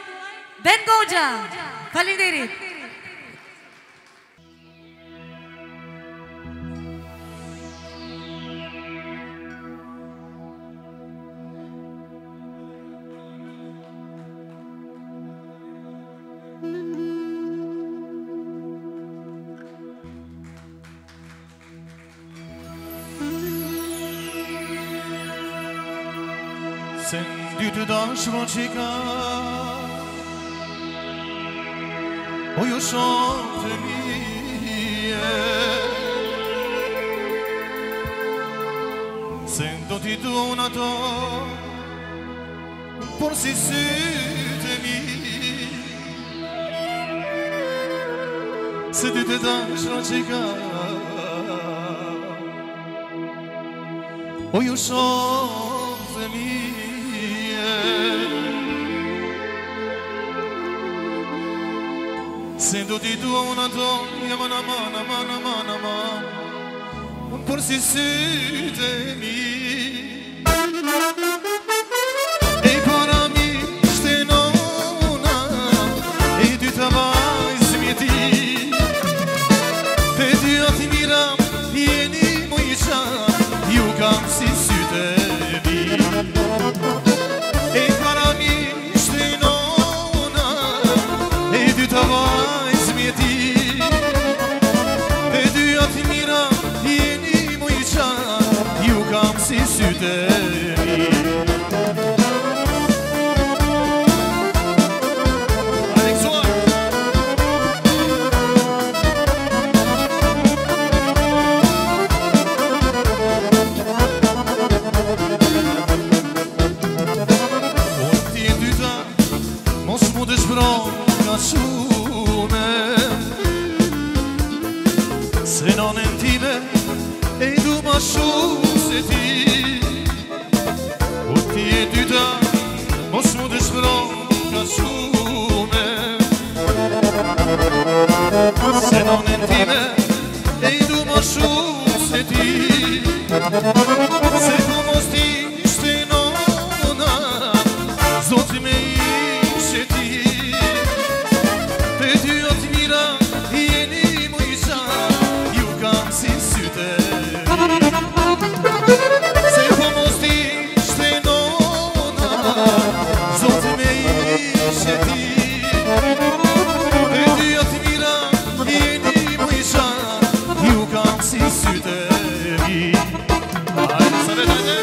Ben Goxha. Faleminderit. Sen dy të dashmo që ka O jo shumë të mije Sen do t'i dun ato Por si sytë mi Se dy të dashmo që ka O jo shumë të mije Se do t'i dua una donna, man man man man man Por si sytë mi E para mi shte nona E dy të vajzë mjeti E dy ati mira jeni mu i qa Ju kam si sytë mi E ma shumë se ti. Po ti e dyta, mos mu dëshpëron ka shume. Se nonën time e i du ma shumë se ti. Se po mos ti ishte nona, Zoti me ishe ti. Te dy atë mira jeni mu isha, ju kam si syte. Se po mos ti ishte nona, Zoti me ishe ti. Te dy atë mira jeni mu isha, ju kam si syte. Hajde sa vetë hajde.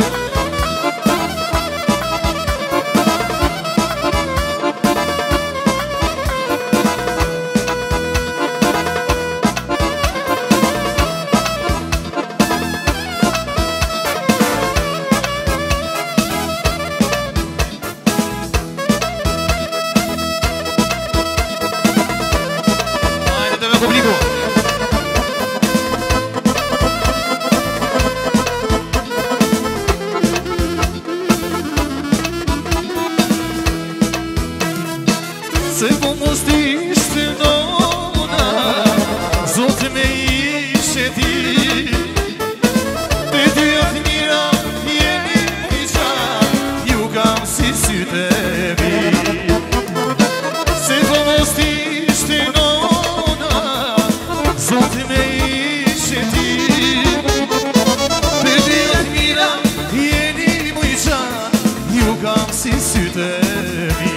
Se po mos ti ishte nona, Zoti me ishe ti. Te dy atë mira jeni isha, ju kam si syte mi. Se po mos ti ishte nona, Zoti me ishe ti. Te dy atë mira jeni mu isha, ju kam si syte mi.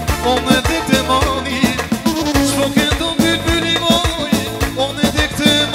On est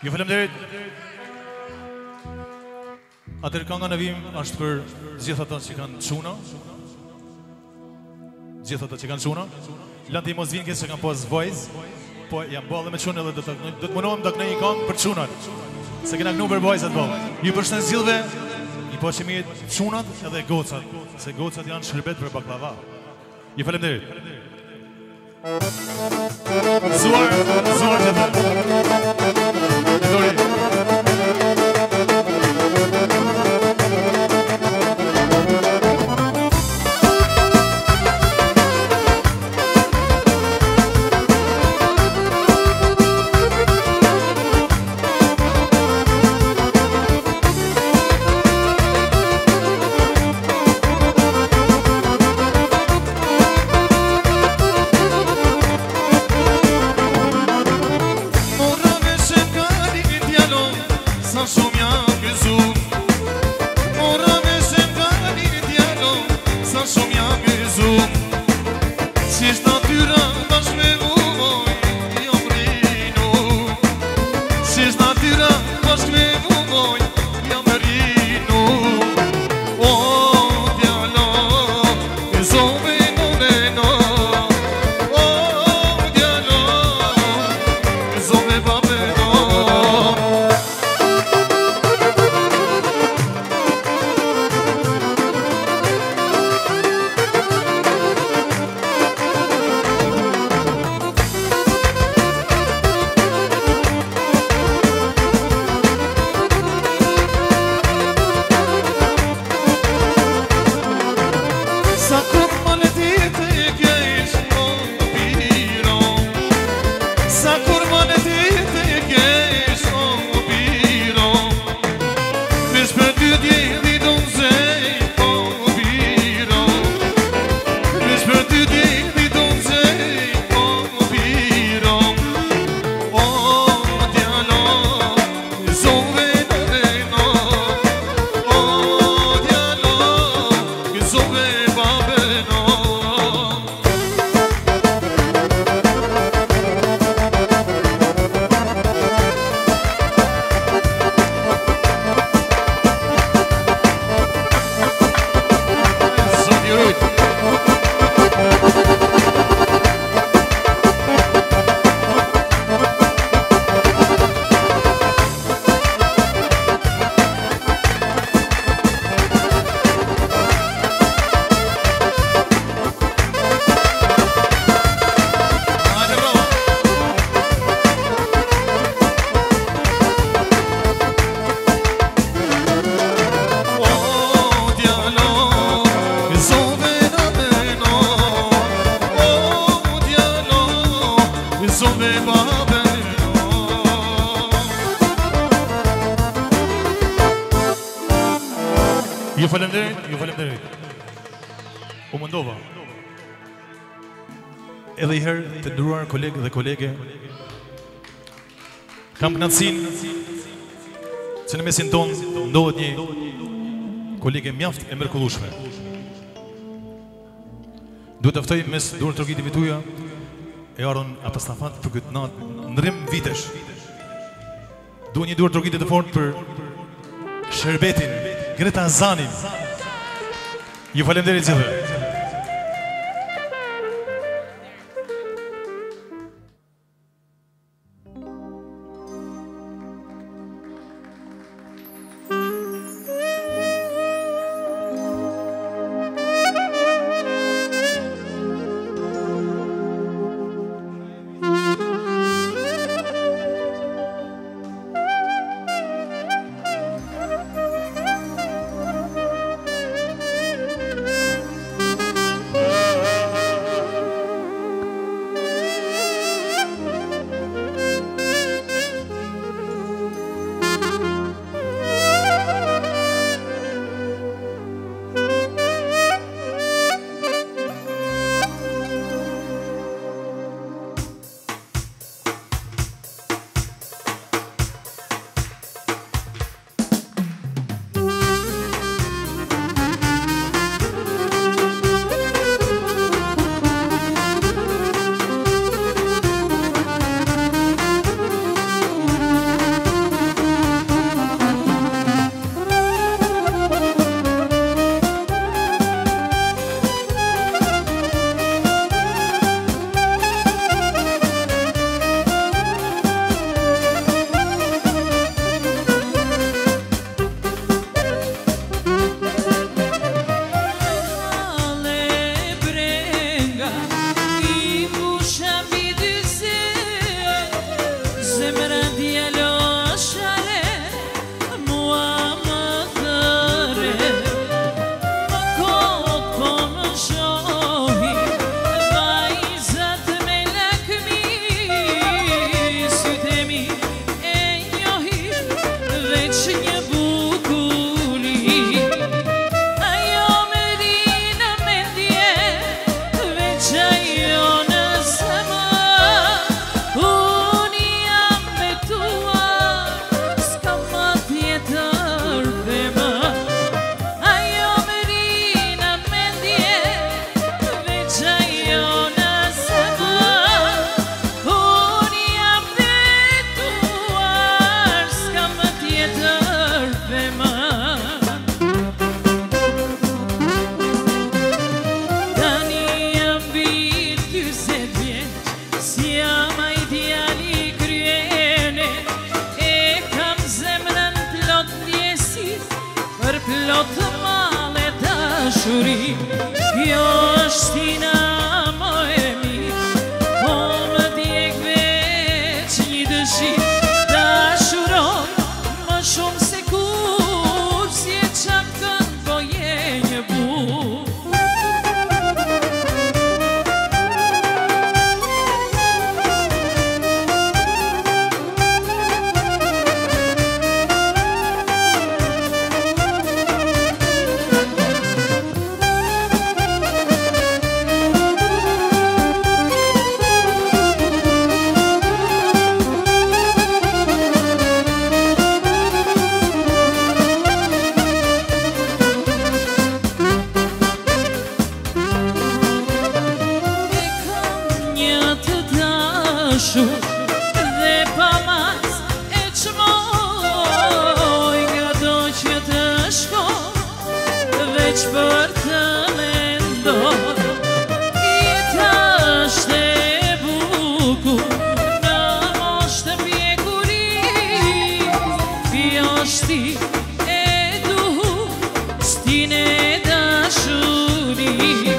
Ju faleminderit. Atër kënga në vim është për gjithë ata që kanë çuna. Gjithë ata që kanë çuna. Lanti mos vinë që kanë pas vojz, po jam ballë me çunë edhe do të do të mundohem të kënoj një këngë për çunat. Se kena kënu për vojzat ballë. Ju përshëndes gjithëve. I po që mirë çunat edhe gocat, se gocat janë shërbet për baklava. Ju faleminderit. Zuar, zuar gjithë. Dori. Ju falenderit, ju falenderit. U mundova. Edhe i herë të nderuar kolegë dhe kolege, kam kënaqësinë që në mesin tonë ndodhet një kolege mjaft e mrekullueshme. Duhet të ftoj mes durë trogitive tuaja e ardhën apostafat për këtë natë ndrim vitesh. Duhet një durë trogite të fortë për shërbetin Greta Zanin. Ju falenderit gjithë. Thank dashuri, kjo është tina më e mirë, po më djeg veç një dëshirë, dashuroj më shumë se kur, si e qapkën po je një burë. Dhe pa mas e qmoj, nga do që të shkoj, veç për të mendoj. Jeta është e bukur, në moshë të pjekuris, kjo është ti e duhur, s'tin e dashuris.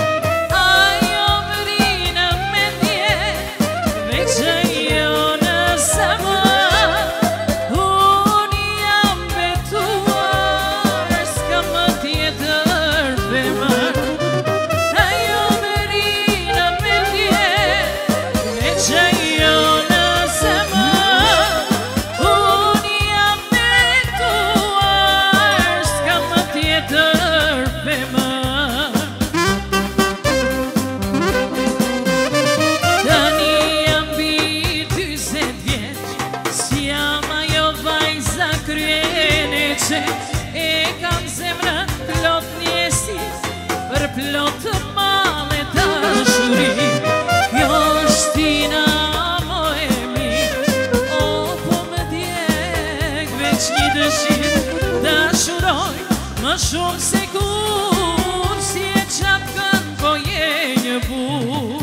E kam zemrën plot njesis, për plot të male dashuri, kjo është tina më e mirë, o po më djeg veç një dëshirë, dashuroj më shumë se kur, si e qapkën po je një burë.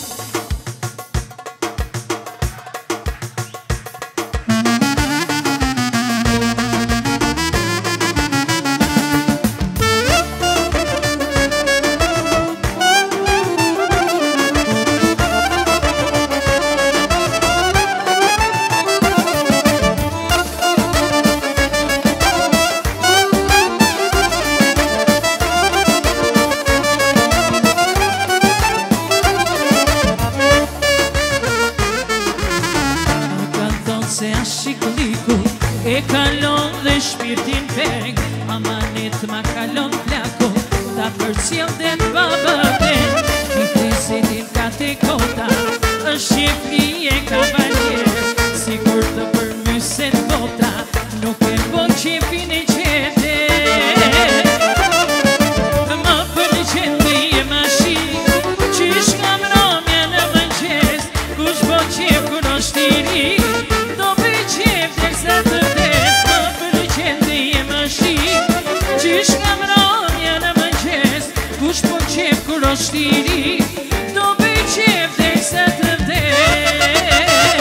Se ashikliku e kalon dhe shpirtin peng, amanet ma kalon plako, ta përcjell dhe t'babëten, i presetin ka te kota, është jefli e kavaljer, si kur të përmyset bota, nuk e bon qefin e qete. Më për një qete e mashi, qish nga mromja në mëngjes, kush bon qef kur është i ri, qish nga mromja në mëngjes, kush po qef kur është i ri, do bëj qef dhe se të vdes.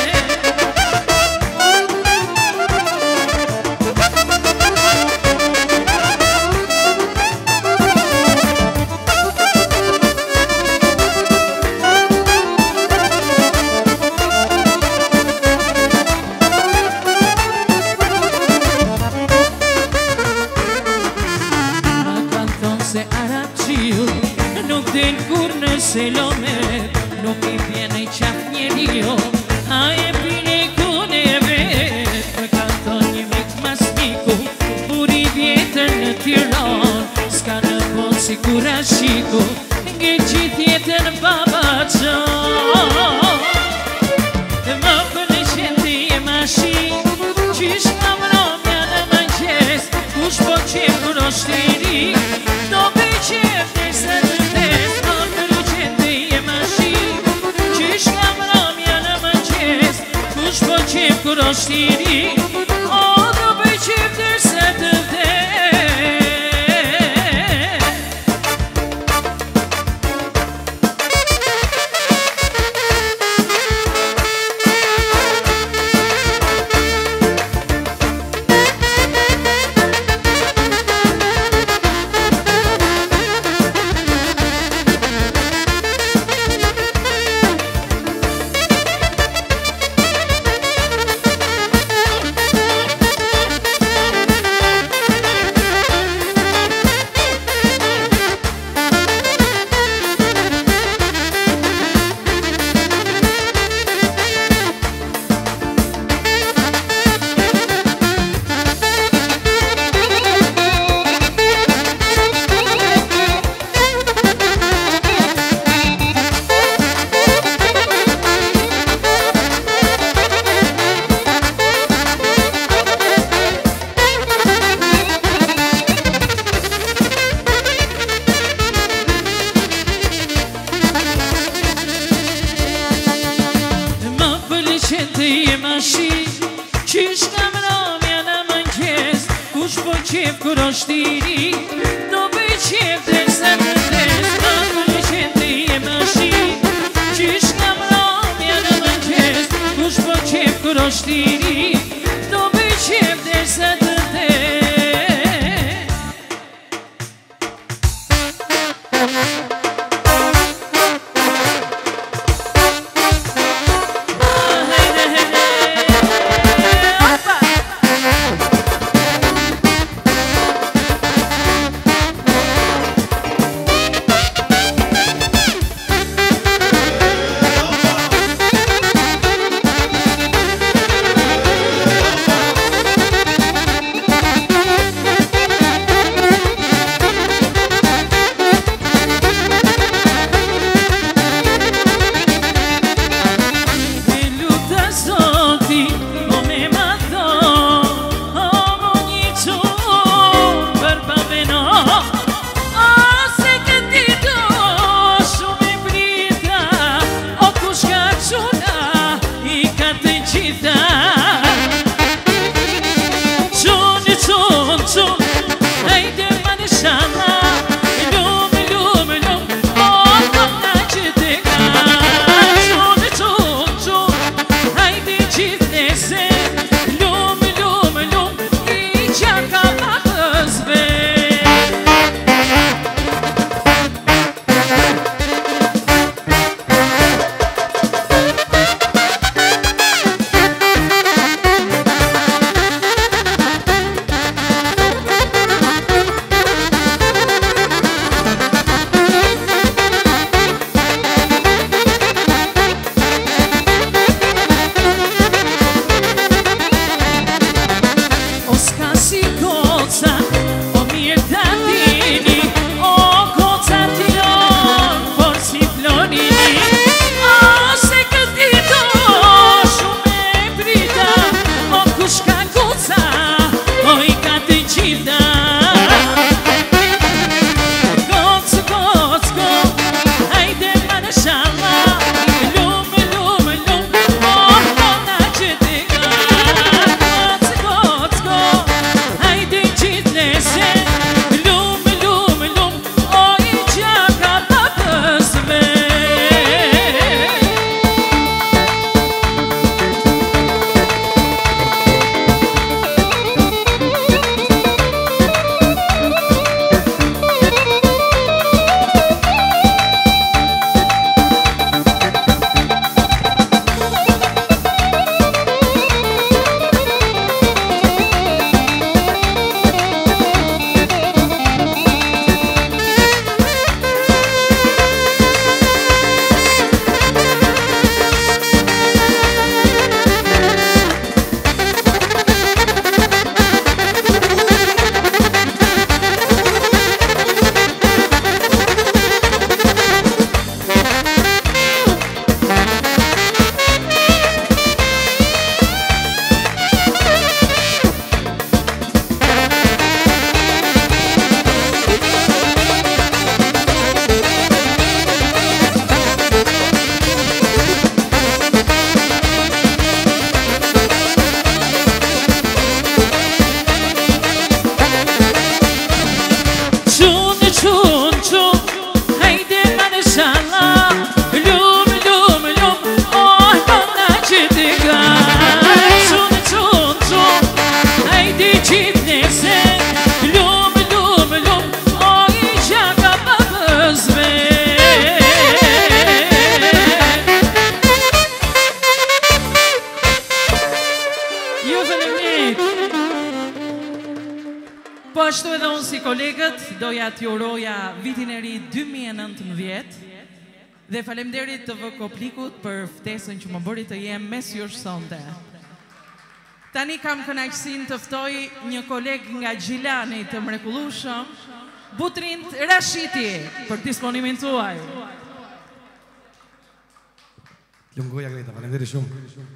Nuk del kur në selomet, nuk i vjen e qaf njerio, a e pine kone vet, më kanton një mik mas miku, buri vjetër në Tiran, s'ka në bon si kura shiku, nge qit jetën baba qan. Më për në qendi e mashi, qish nga mromja në mëngjes, kush po qef kur është i ri, do bëj qef dhe se të vdes. Më për në qendi e mashi, qish nga mromja në mëngjes, kush po qef kur është i ri, o do bëj qef dhe se të vdes. Qysh nga mramja në mëngjes, kush po qef kur është tiri, do bëj qef dhe se të des, ma më në qenë të jem në shi. Qysh nga mramja në mëngjes, kush po qef kur është tiri, do bëj qef dhe se të des. Doja t'ju uroja vitin e ri dy mijë e nëntëmbëdhjetë dhe faleminderit të vë Koplikut për ftesën që më bëri të jem mes jush sonte. Tani kam kënaqësinë të ftoj një koleg nga Gjilani të mrekullueshëm, Butrint Rashiti, për disponimin tuaj. Lumgoja Greta, faleminderit shumë.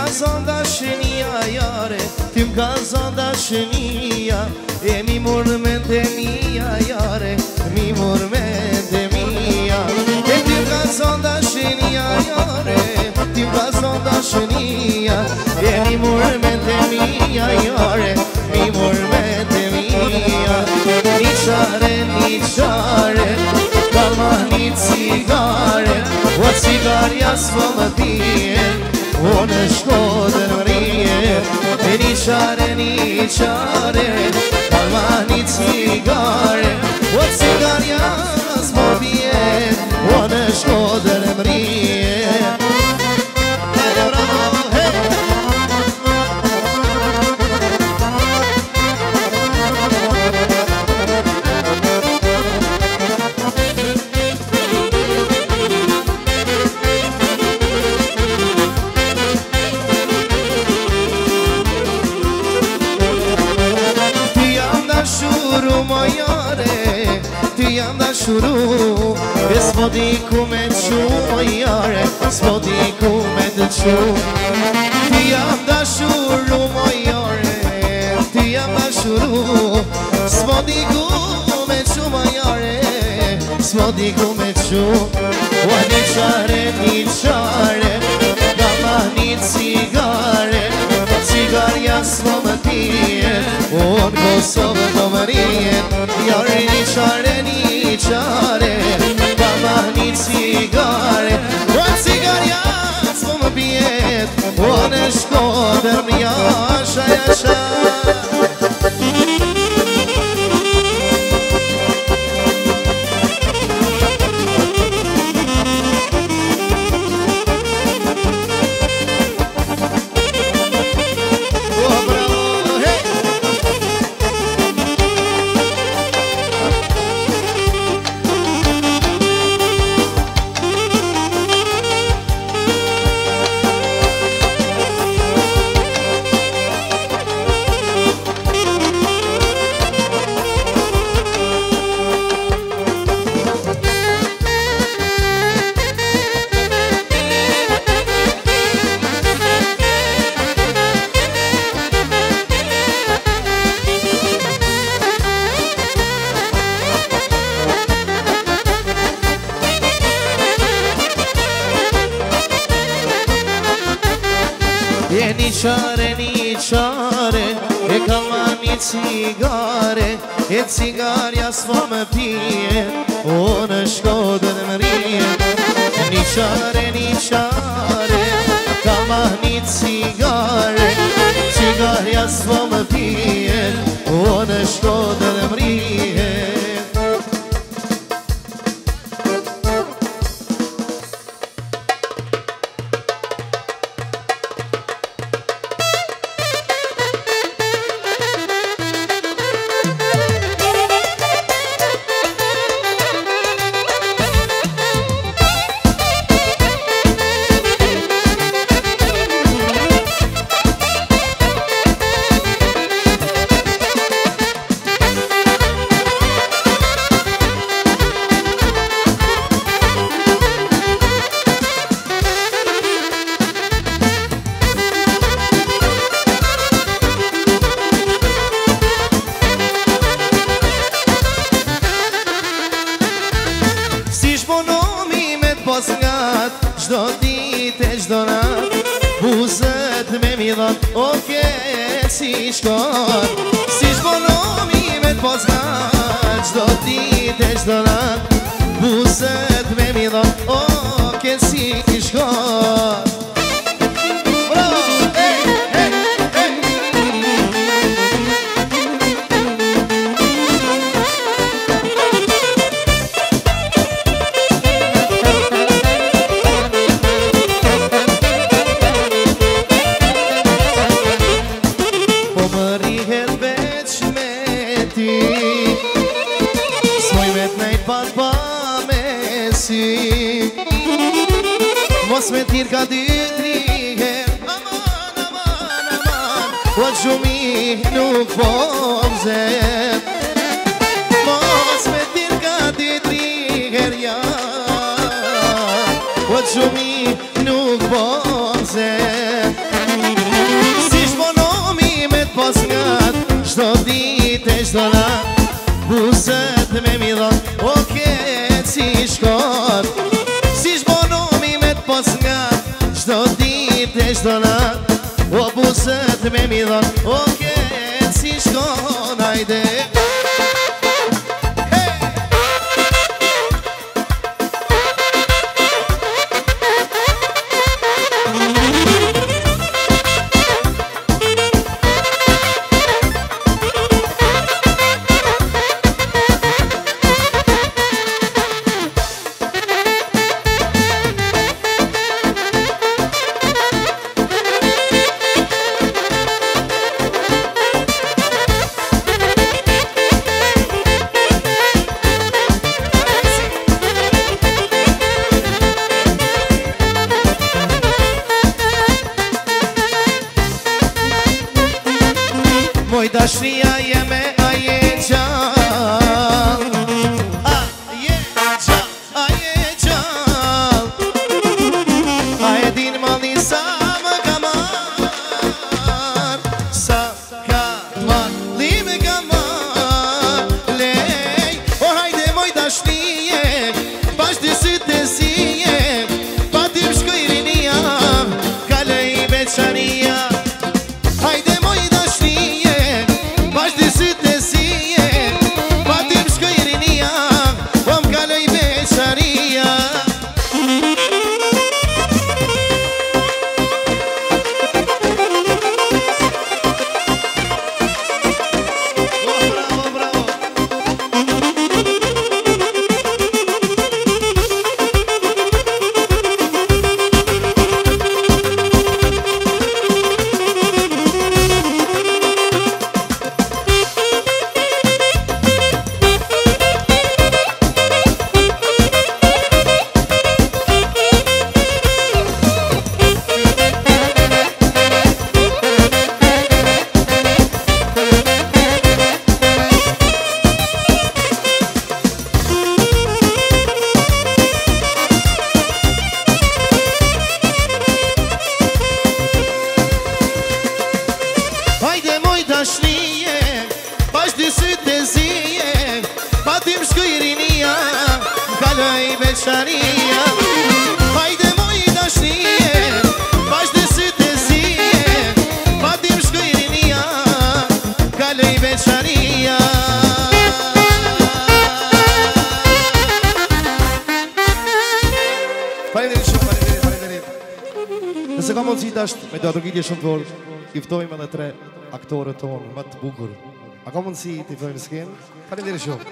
kazon dashnia jare, ty më kazon dashnia, e mi murë me të mia jare, mi murë me të mia. E ty më kazon dashnia jare, ty më kazon dashnia, e mi murë me të mia jare, mi murë me të mia. Një qare, një qare, kalma një cigare, o cigarja s'po më tjen, o në Shkodër më rije. E një qare, një qare, kalma një cigare, o cigarja s'po më tjen, o në Shkodër më rije. Shuru, e s'po di ku me t'qu, o jare, s'po di ku me t'qu. Ti jam dashuru, o jare, ti jam dashuru, s'po di ku me t'qu, o jare, s'po di ku me t'qu. O një qare, një qare, kama një cigare, cigarja s'po më tjen, o në Kosovë të më rijen. Jare një qare, një qare, kama një cigare, o cigarja s'po më pjet, o në Shkodër më jasha, jasha. Një qare, një qare, e kama një cigare, e cigarja s'po më pjen, o në Shkodër më rijen. Një qare, një qare, kama një cigare, cigarja s'po më pjen, o në Shkodër më rijen. Qdo dit e qdo nat, buzët me mi dhon, o ke si shkon. Si shbonomi me t'poznat, qdo dit e qdo nat, buzët me mi dhon, o ke si shkon. Mos me t'ir ka dy tri her, aman, aman, aman, o gjumi nuk po m'zet. Mos me t'ir ka dy tri her, ja, o gjumi nuk po m'zet. zona Buzët me mi dhon O ketë si shkon Si shbonomi me t'pos nga Qdo dit e shdo nat O buzët me mi dhon O ketë si shkon Hajde Dashnia jeme aje gjall Aje gjall, aje gjall A e din malli sa më ka mar Sa ka malli më ka mar Lej, o hajde moj dashnije Bash dy sytë e sije Pa tim shkoj rinia Kalej beqaria Hajde moj dashnije Bash dy sytë e sije Pa tim shkoj rinia Po m'kaloj beqaria Hajde moj dashnije Bash dy sytë e zije Pa tim shkoj rinia M'kaloj beqaria Hajde moj dashnije Bash dy sytë e zije Pa tim shkoj rinia M'kaloj beqaria Faleminderit shumë, faleminderit, faleminderit Nëse ka mundësi tash me datërgjitje shumë të orë I ftojmë edhe tre aktorët tonë më të bukur. A ka mundësi t'i ftojmë skenë? Faleminderit shumë.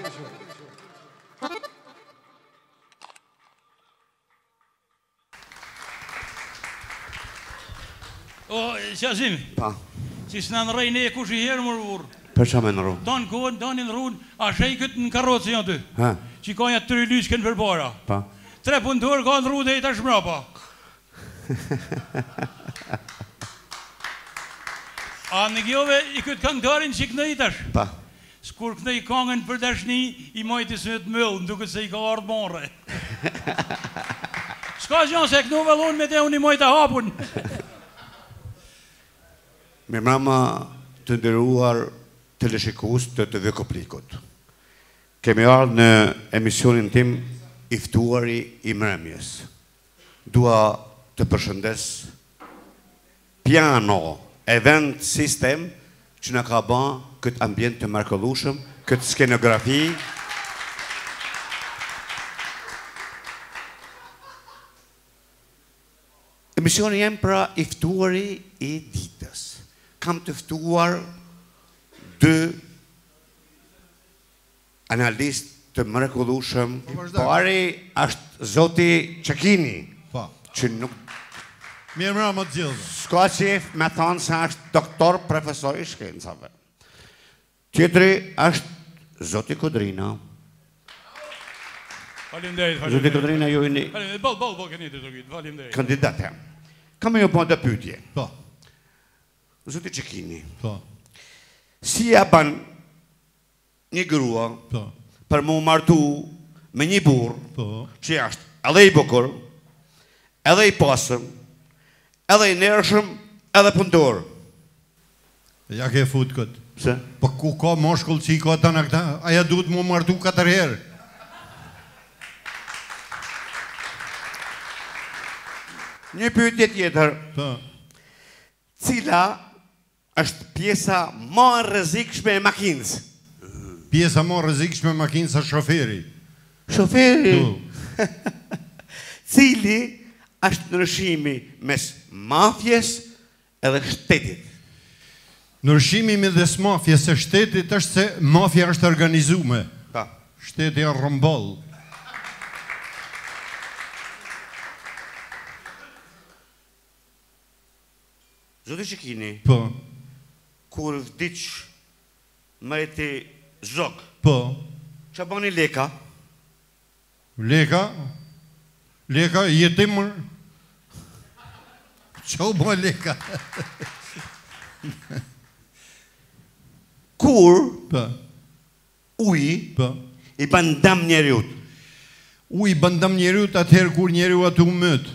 O, Qazim. Pa. Si s'na në rejnë e kush i herë mërë burë. Për qa me në ru? Donë kohën, donë në runë, a shej këtë në karotës janë ty. Ha? Që ka një të rylysë kënë përbara. Pa. Tre punëtor ka në ru dhe i tash mrapa. A në gjove i këtë këngëtarin që kënë i tash? Pa. S'kur kënë i kangën për dashni, i majti së të mëllë, në duke se i ka ardë monre. S'ka gjanë se kënë vëllon me te unë i majtë hapun. Me mrama të ndëruar teleshikus të të dhe Koplikut. Kemi ardhë në emisionin tim iftuari i mremjes. Dua të përshëndes Piano Event System që në ka ban këtë ambient të mrekullueshëm, këtë skenografi. Emisioni jem pra iftuari i ditës. Kam të ftuar dy analist të mrekullueshëm. Pari është zoti Çakini, që nuk mirë mëra më të gjithë. S'ka qef me thonë se është doktor profesor i shkencave. Tjetëri është zoti Kodrina. Faleminderit, faleminderit. Zoti Kodrina ju jeni Bol, bol, bol, këni të të gjithë, faleminderit. kandidate. Kam e ju po të pyetje. Po. Zoti Çekini. Po. Si ja ban një grua Po. për mu martu me një burr Po. që është edhe i bukur, edhe i pasëm, edhe i nërshëm, edhe punëtor. Ja ke fut këtë. Pse? Po ku ka moshkull që i ka të në këta, aja duhet mu martu katër herë. Një pyetje tjetër. Po. Cila është pjesa më e rrezikshme e makinës? Pjesa më e rrezikshme e makinës është shoferi. Shoferi? Cili është ndryshimi mes mafjes edhe shtetit? Ndryshimi mes mafjes e shtetit është se mafja është organizume. Pa. Shteti është rëmboll. Zoti Çikini. Po. Kur vdiq mreti Zog. Po. Ç'a bani Leka? Leka? Leka jetim. Ç'u bë Leka? Kur po uji po i bën dëm njeriut. Uji bën dëm njeriut atëherë kur njeriu aty u myt.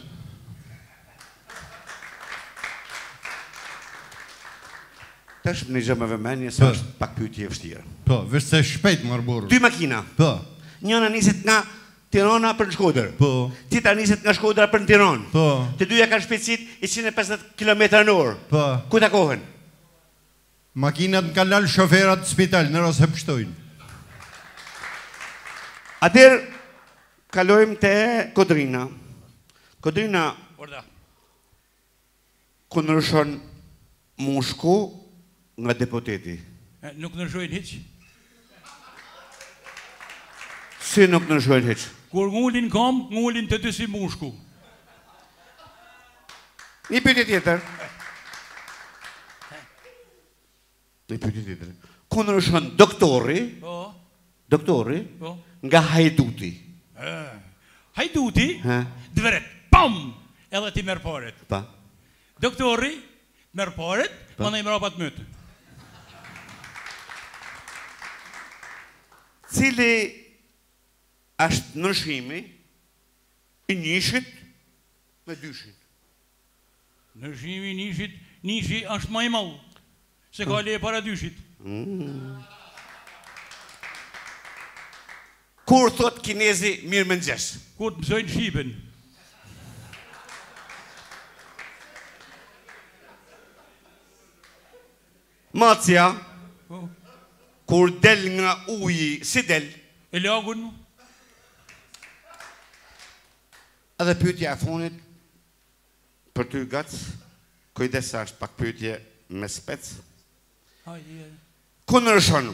Tash më një gjë me vëmendje se është pak pyetje e vështirë. Po, vetë se shpejt marr burr. Dy makina. Po. Njëna niset nga Tirana për në Shkodër. Po. Tjetra niset nga Shkodra për në Tiranë. Po. Të dyja kanë shpejtësitë njëzet e pesëdhjetë kilometra në orë. Po. Ku takohen? Makinat në kanë lalë shoferat në spital, në rrasë e pështojnë. Atër, kalojmë të Kodrina. Kodrina, kundërshon mushku nga deputeti. Nuk ndryshojnë hiç. Si nuk ndryshojnë hiç? Kur ngullin kam, ngullin të dy si mushku. Një pyetje tjetër. Një pyetje tjetër. Kundërshon doktori, Po. doktori, Po. nga hajduti. Hajduti, Ha? dveret, pam, edhe ti merr paret. Pa. Doktori, merr paret, më në i mrapat mëtë. Cili është ndryshimi i nishit me dyshin? Ndryshimi i nishit, nishi është më i madh se ka leje para dyshit. Kur thot kinezi mirë mëngjes? Kur të mësojnë shqipen. Macja, Po. kur del nga uji, si del? E lagun. Edhe pyetja e funit, për ty gac, kujdes sa është pak pyetje me spec. Hajde. Kundërshon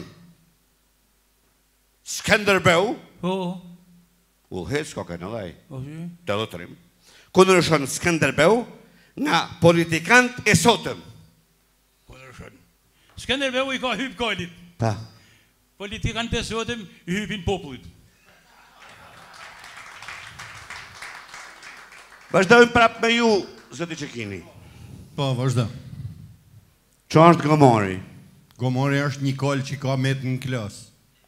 Skënderbeu, Po. u hes ka kanë dhaj. Po. Të lotrim. Kundërshon Skënderbeu nga politikant e sotëm. Kundërshon. Skënderbeu i ka hyp kalit. Pa. Politikant e sotëm i hypin popullit. Vazhdojmë prap me ju, zoti Çikini. Po, vazhdo. Qa është Gomori? Gomori është një kol që ka met në klas.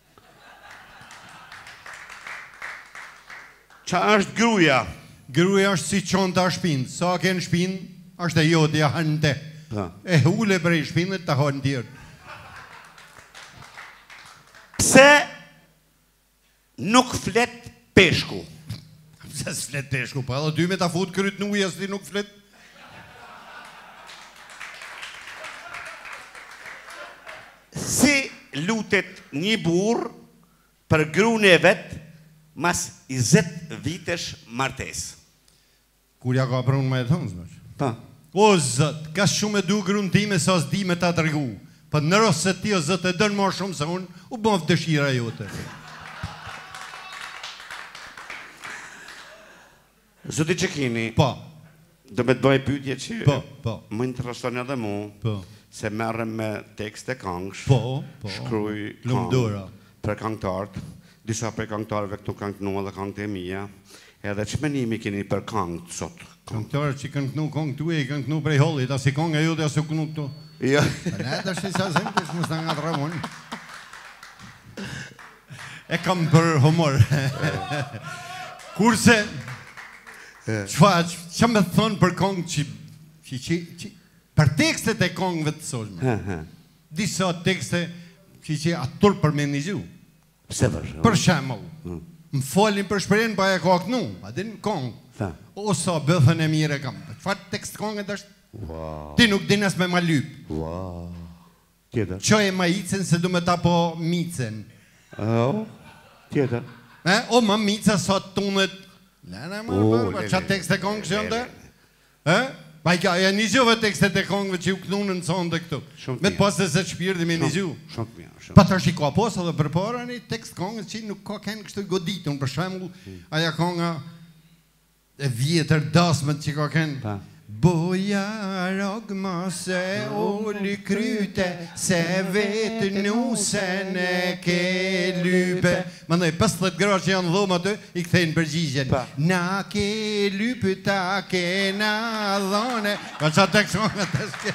Qa është gruja? Gruja është si qonta shpinë. Sa ke në shpinë, është e jote, ja hanë te. E hule për e shpinët të hanë tjerë. Pse nuk flet peshku? Pse s'flet peshku? Pa edhe dy me ta fut kryt në uja, s'ti nuk flet. Si lutet një burr për gruën e vet mas njëzet vitesh martes? Kur ja ka prunë me e thonë, zmesh? Pa. O, zët, ka shumë e du grunë time sa s'di me ta të regu. Pa në rosë se ti o zët e dënë ma shumë se unë, u bëf dëshira jote. Zoti Çikini. Po. Do me të bëj pyetje që Po, po. më intereson edhe mu. Po. Se merrem me tekste këngësh. Po, po. Shkruaj Lumdora. Për këngëtarët. Disa për këngëtarëve këtu kanë kënu edhe këngët e mia. Edhe që menimi keni për këngët sot? Këngëtarët që kanë kënu këngë tu e i kanë kënu prej hollit, as i këngë e jote as i kënu këtu. Ja. Ne të shi sa zemë, të shmë së nga të ramon. E kam për humor. Kurse, që me thonë për këngë që, që, që, që, për tekstet e këngëve të sojme. disa tekste që që atur për me një gju. Pse vësh? Për shemull, më folin për shprejen, pa e ka kënu, a din kong. O sa bëthën e mire kam. Qëfar tekst konget është? Ti nuk din as me ma lyp. Tjetër. Qo e ma icen se du me ta po micen. Tjetër. O ma mica sa tunet. Lene ma bërë, qa tekst e kongë që jënë dhe? Pa i ka, e një gjuve tekstet e kongëve që ju kënunë në sonë dhe këtu. Me të pasë dhe se shpirë dhe me një gjuve. Shumë të mja. Pa të është i ka posë dhe për para një tekst kongës që nuk ka kënë kështu i goditun. Për shemull, aja konga e vjetër dasmet që ka kënë. Boja rogma se oli kryte, se vetë nusen e ke lype. Më ndoj, pesëdhjetë gra që janë dhoma të, i këthejnë përgjigjen. Na ke lype, ta ke na dhone. Pa qa tek shumë të shke.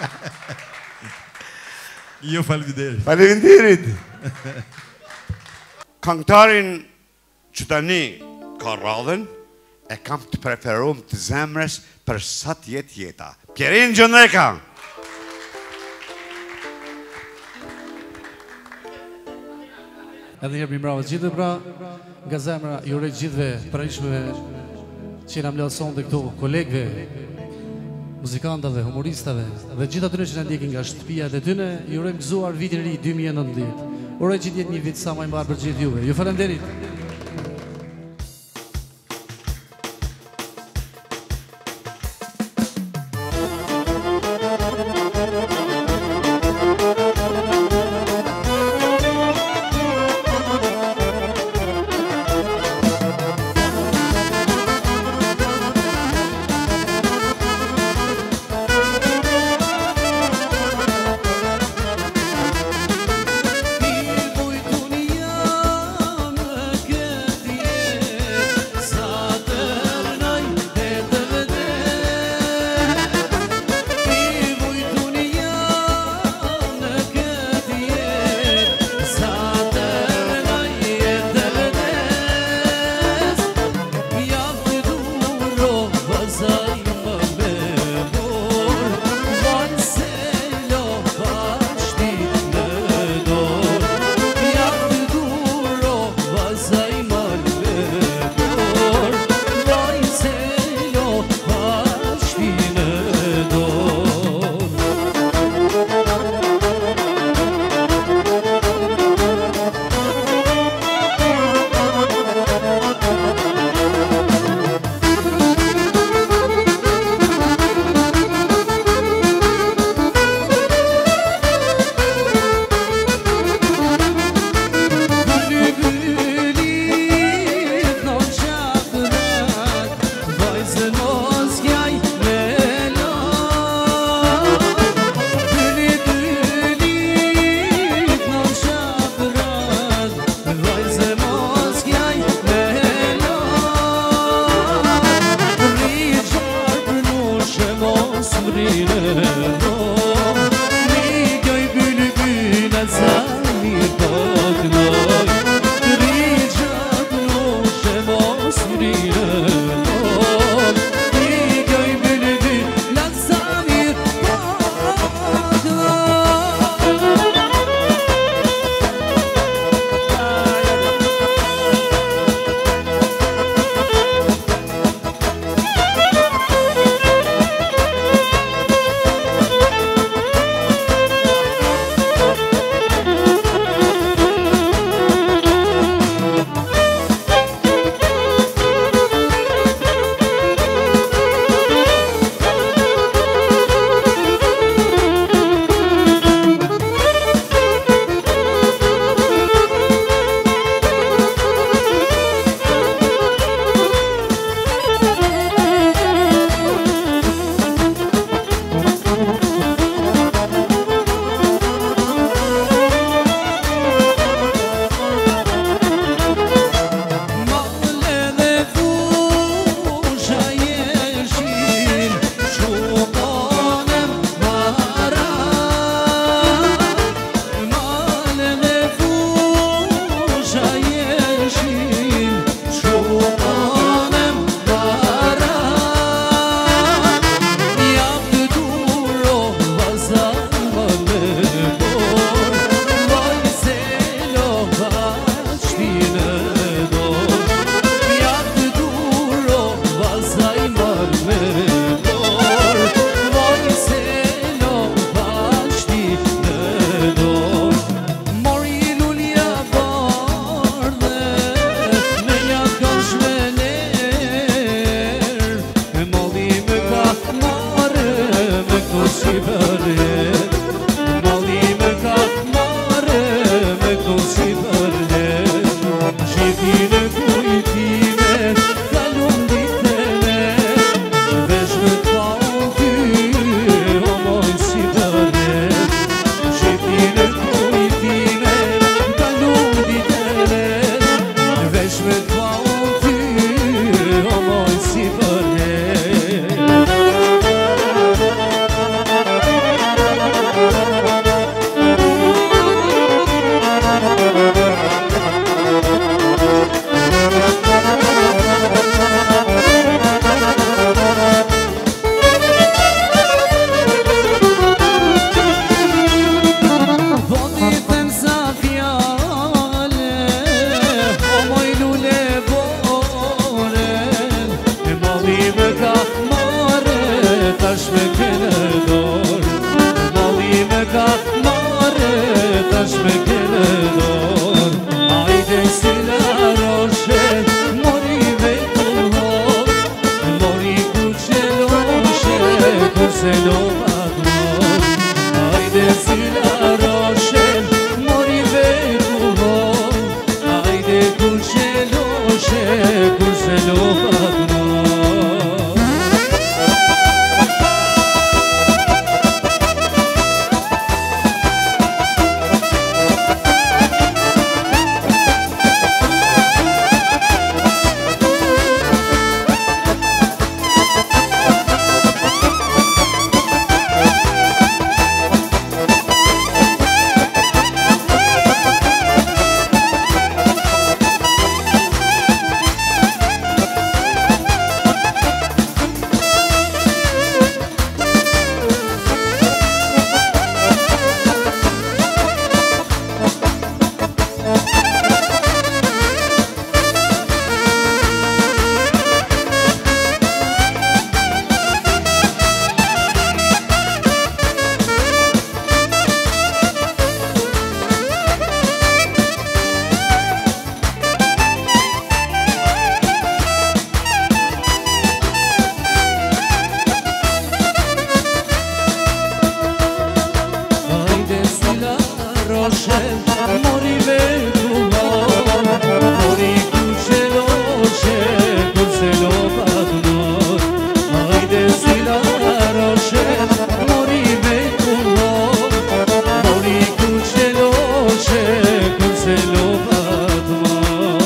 Jo, faleminderit. Faleminderit. Këngëtarin që tani ka radhen, e kam të preferum të zemrës për sa të jetë jeta. Pjerin Gjondreka! Edhe njërë bravo gjithve pra, nga zemra ju rejtë gjithve pranishmeve që nga mlelë sonë dhe këto kolegve, muzikantave, humoristave, dhe gjitha të në që në ndjekin nga shtëpia dhe tyne, ju rejmë gëzuar vitin ri dy mijë e nëntëdhjetë. Uroj që t'jetë një vit sa ma i mbarë për gjithë juve. Ju falenderit! Ki roshe, mori me kulon, mori kuche roshe, kurse lo padnor, hayde sila roshe, mori me kulon, mori kuche roshe, kurse lo padnor.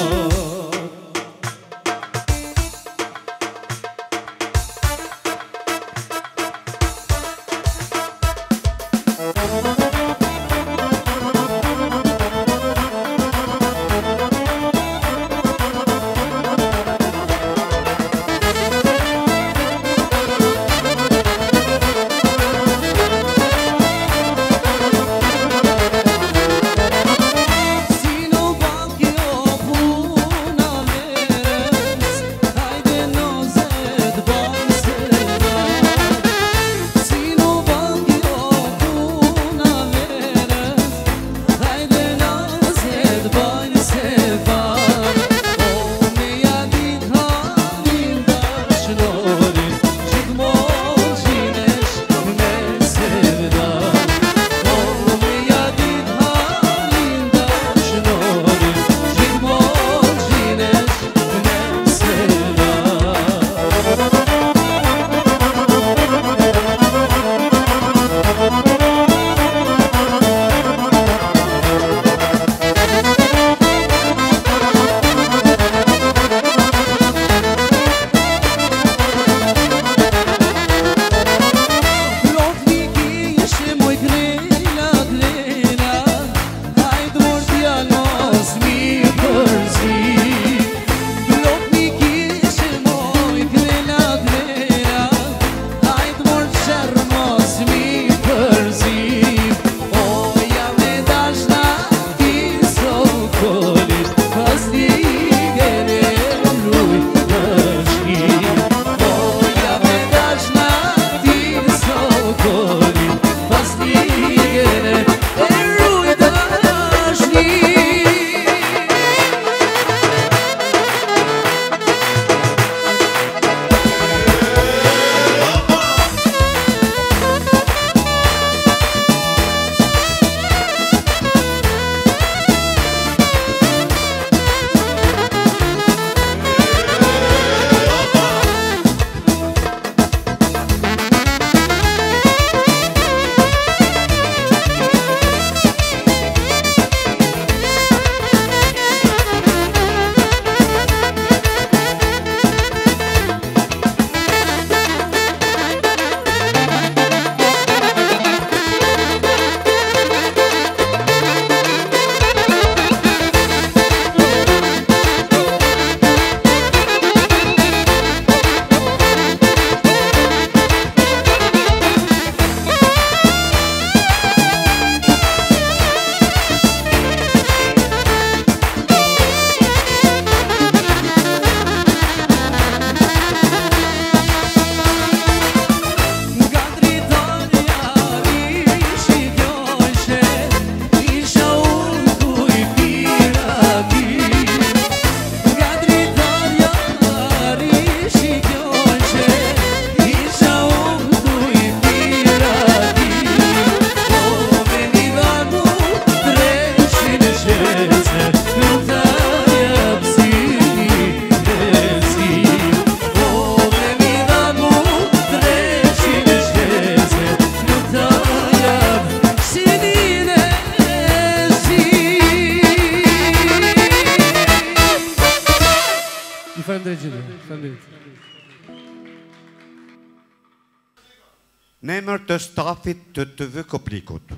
Në emër të stafit të T V Koplikut,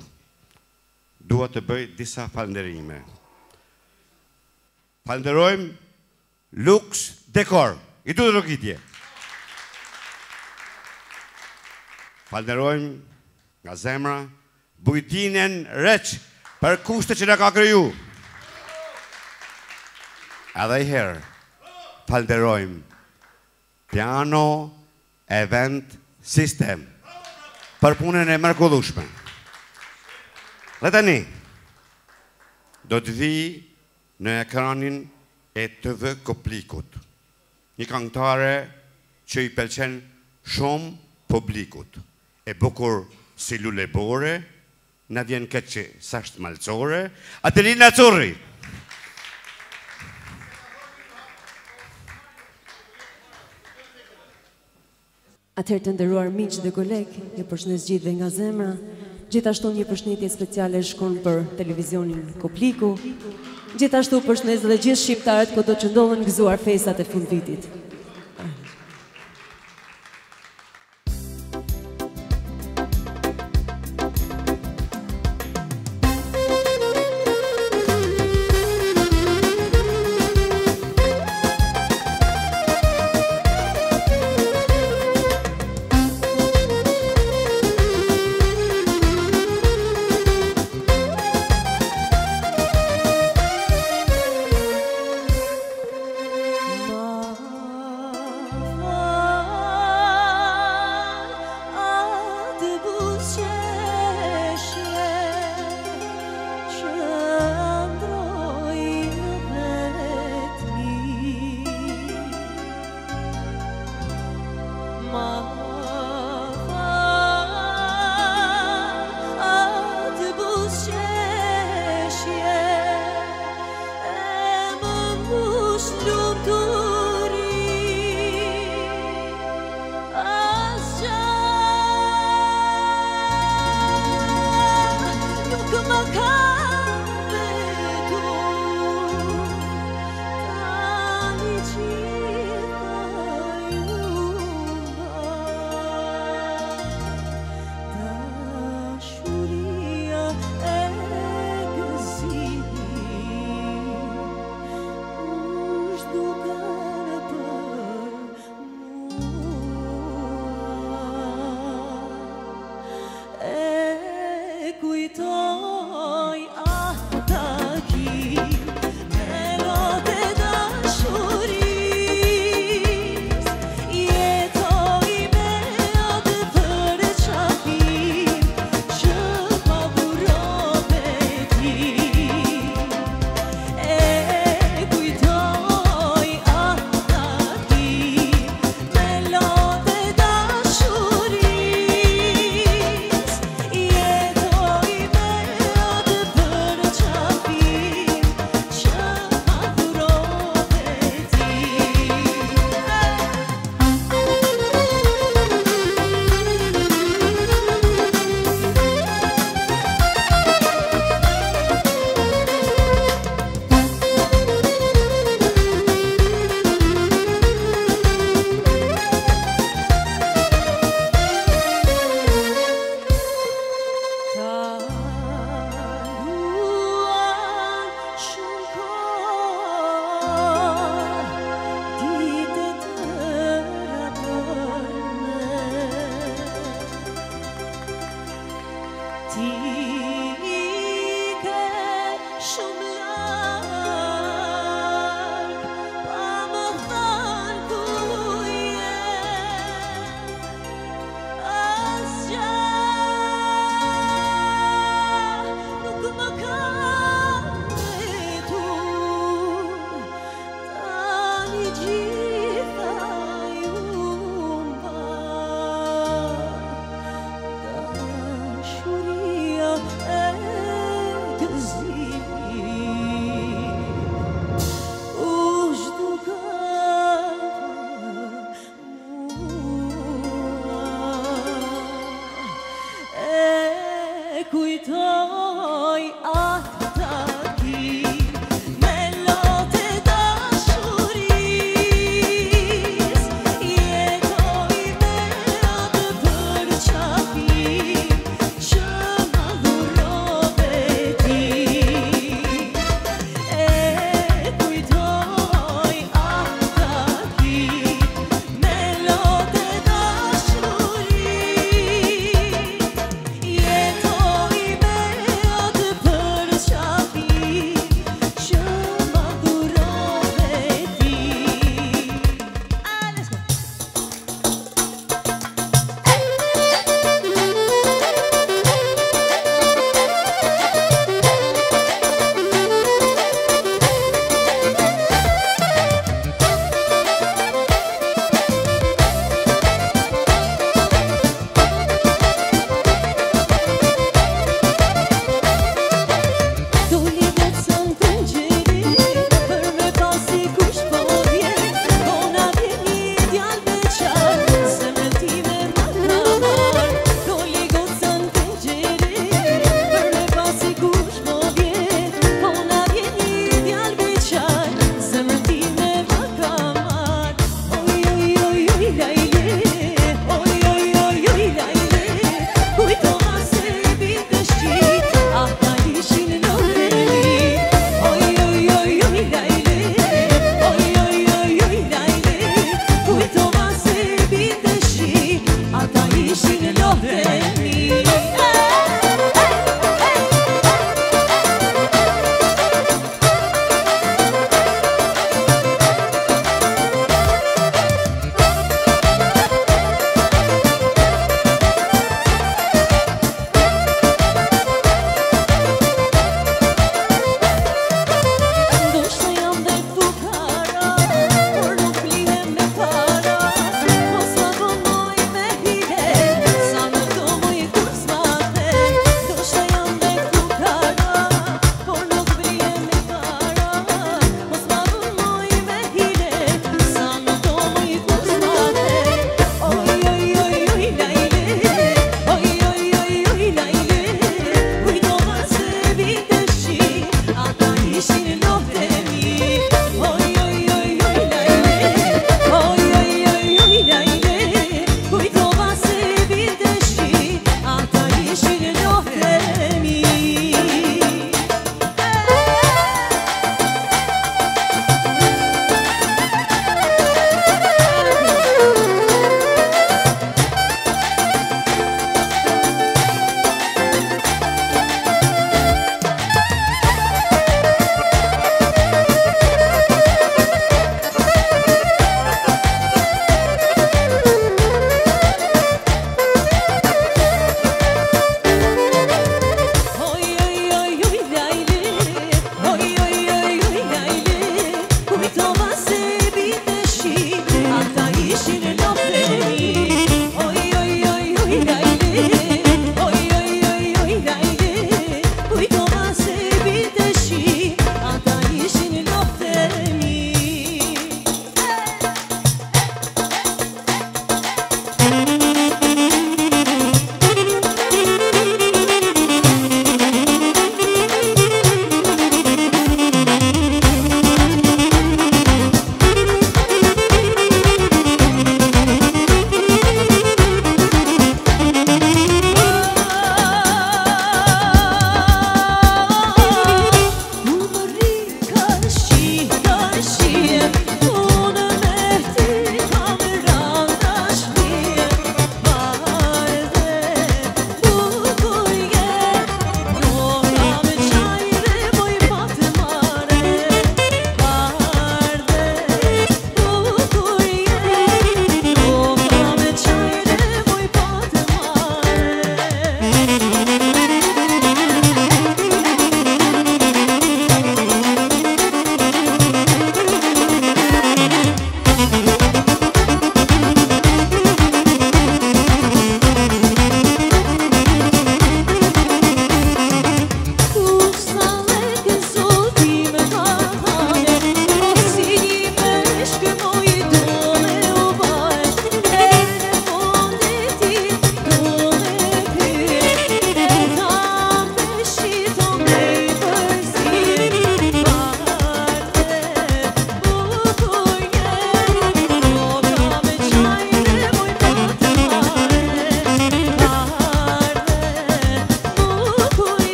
dua të bëj disa falënderime. Falenderojmë Lux Dekor, i du të rokitje. Falenderojmë nga zemra Bujtinen Req për kushte që në ka kriju. Edhe i herë, falenderojmë Piano Event System për punën e mrekullueshme. Dhe tani, do të vi në ekranin e T V Koplikut, një këngëtare që i pëlqen shumë publikut, e bukur si lule bore, na vjen këtë që sashtë malcore, Adelina Curri. Atëherë të nderuar miq dhe kolegë, ju përshëndes gjithëve nga zemra. Gjithashtu një përshëndetje speciale shkon për televizionin Kopliku. Gjithashtu përshëndes edhe gjithë shqiptarët kudo që ndodhen gëzuar festat e fundvitit.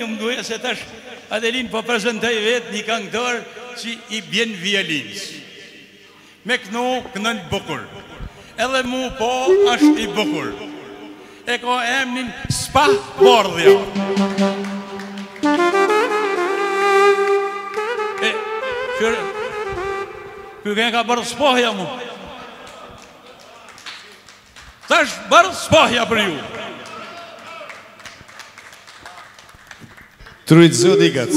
nuk duhet se tash Adelin po prezentoj vetë një këngëtar që i bjen violinës. Me kënu kënën bukur. Edhe mu po është i bukur. E ka emnin Spa Bordhja. E, kërë, kërë ka bërë spohja mu. Tash bërë spohja për ju. Trujt zë digat.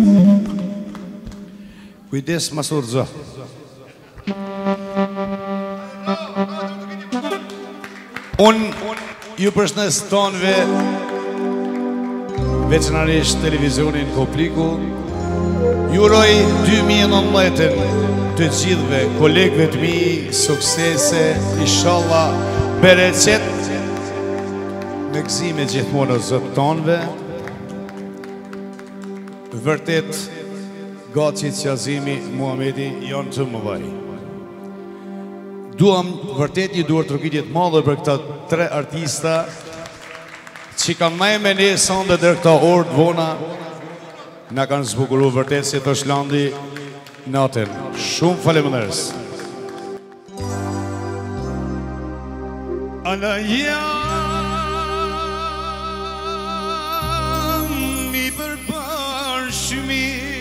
Kujdes masur zë. Unë ju përshnes tonëve, veçanarisht televizionin Kopliku, juroj dy mijë e nëntëmbëdhjetin të gjithve, kolegëve të mi, suksese, inshallah, bereqet, në gëzime gjithmonë o zëtë tonëve, vërtet, Gacit Qazimi Muhamedi janë të mëdhej. Duam vërtet një duar trokitjet madhe për këta tre artista që kanë maj me ne sande dhe këta orë të vona na kanë zbukuru vërtet si të shlandi natin. Shumë faleminderit. Ana jam i përbashmi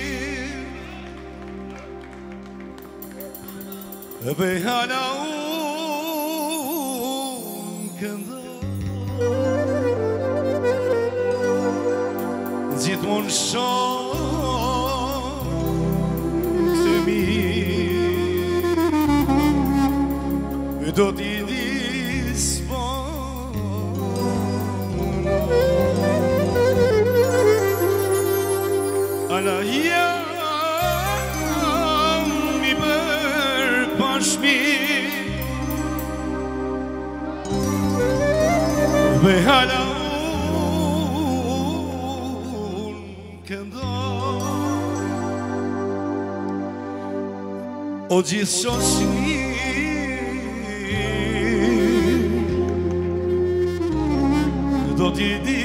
dhe hala unë këndoj gjithmonë shoh të mirë do t'i Ana jam i përpashmi dhe hala unë këndoj o gjithë shoshni do t'i di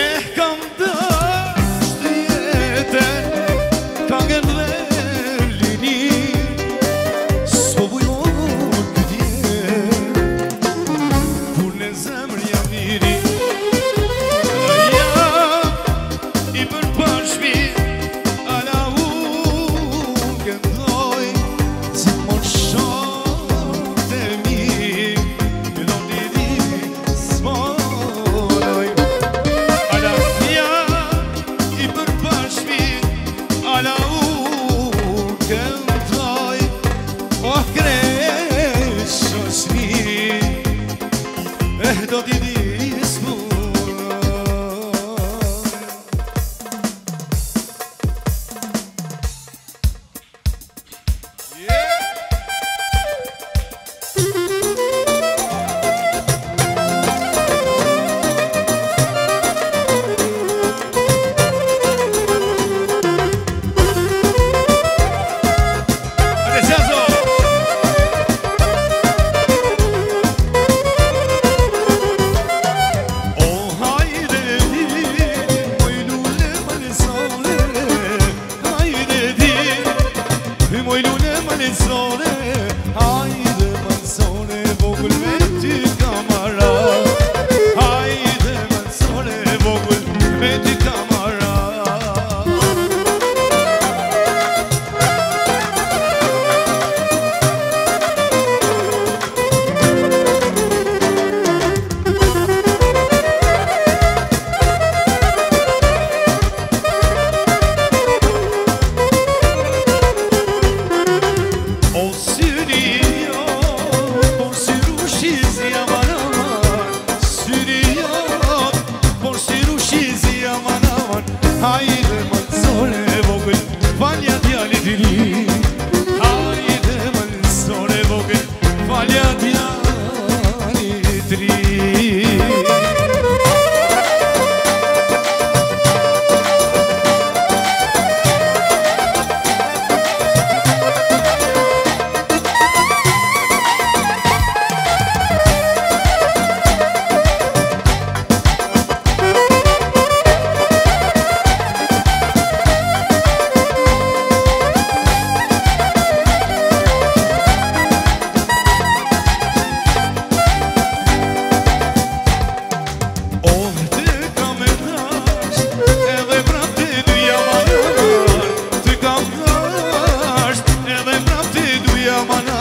Kangen dhe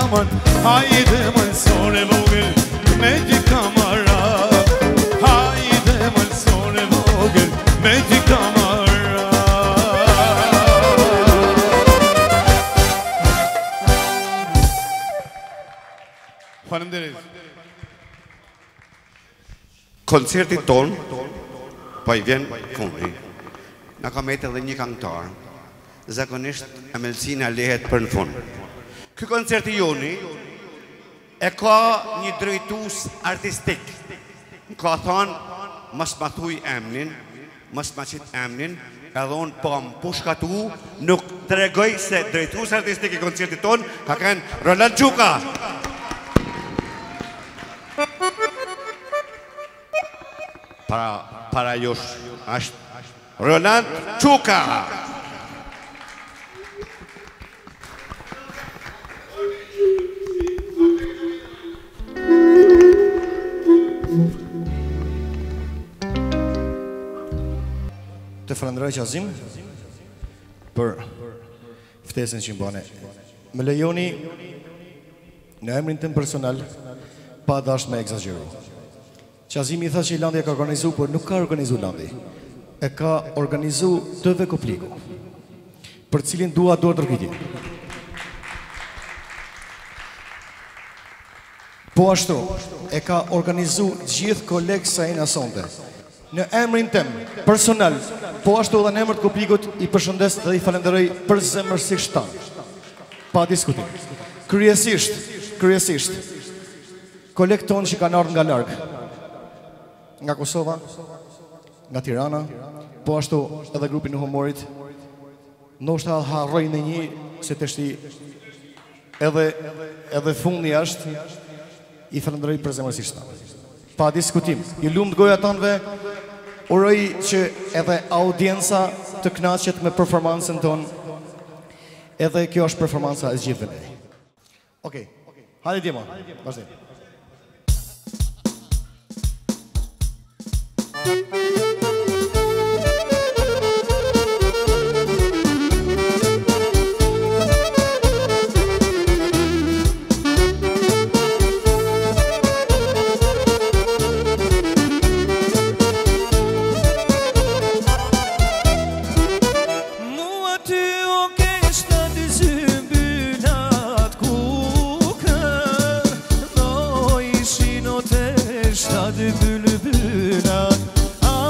aman Hajde mëlsore vogël me dy kamara Hajde mëlsore vogël me dy kamara Faleminderit. Koncerti ton po i vjen fundi. Na ka metë edhe një këngëtar. Zakonisht Amelcina lehet për në fund. Ky koncerti joni e ka një drejtues artistik. Ka thonë, mos ma thuj emnin, mos ma qit emnin, edhe unë po më pushkatu, nuk të regoj se drejtues artistik i koncerti ton ka kënë Roland Gjuka. Para, para jush, është Roland Gjuka. Të falenderoj Qazim për ftesën që më bane. Më lejoni në emrin tim personal pa dash me egzageru. Qazimi i tha që Landi e ka organizu, por nuk ka organizu Landi. E ka organizu T V Kopliku, për cilin dua dorë tërkitje. Po ashtu, e ka organizu gjithë kolegë sa e nasonte. Në emrin tem, personal, po ashtu edhe në emër të Koplikut, i përshëndes dhe i falenderoj për zemërsisht tanë. Pa diskutim. Kryesisht, kryesisht, kolegë tonë që kanë ardhur nga larg, nga Kosova, nga Tirana, po ashtu edhe grupin e humorit, ndoshta harroj në një se të shti edhe, edhe fundi është, i falenderoj për zemërsisht tanë. Pa diskutim, i lumt goja tanëve, uroj që edhe audienca të kënaqet me performancën tonë, edhe kjo është performanca e gjithëve ne. Okej, hajde Djema, vazhdim. Bülbüla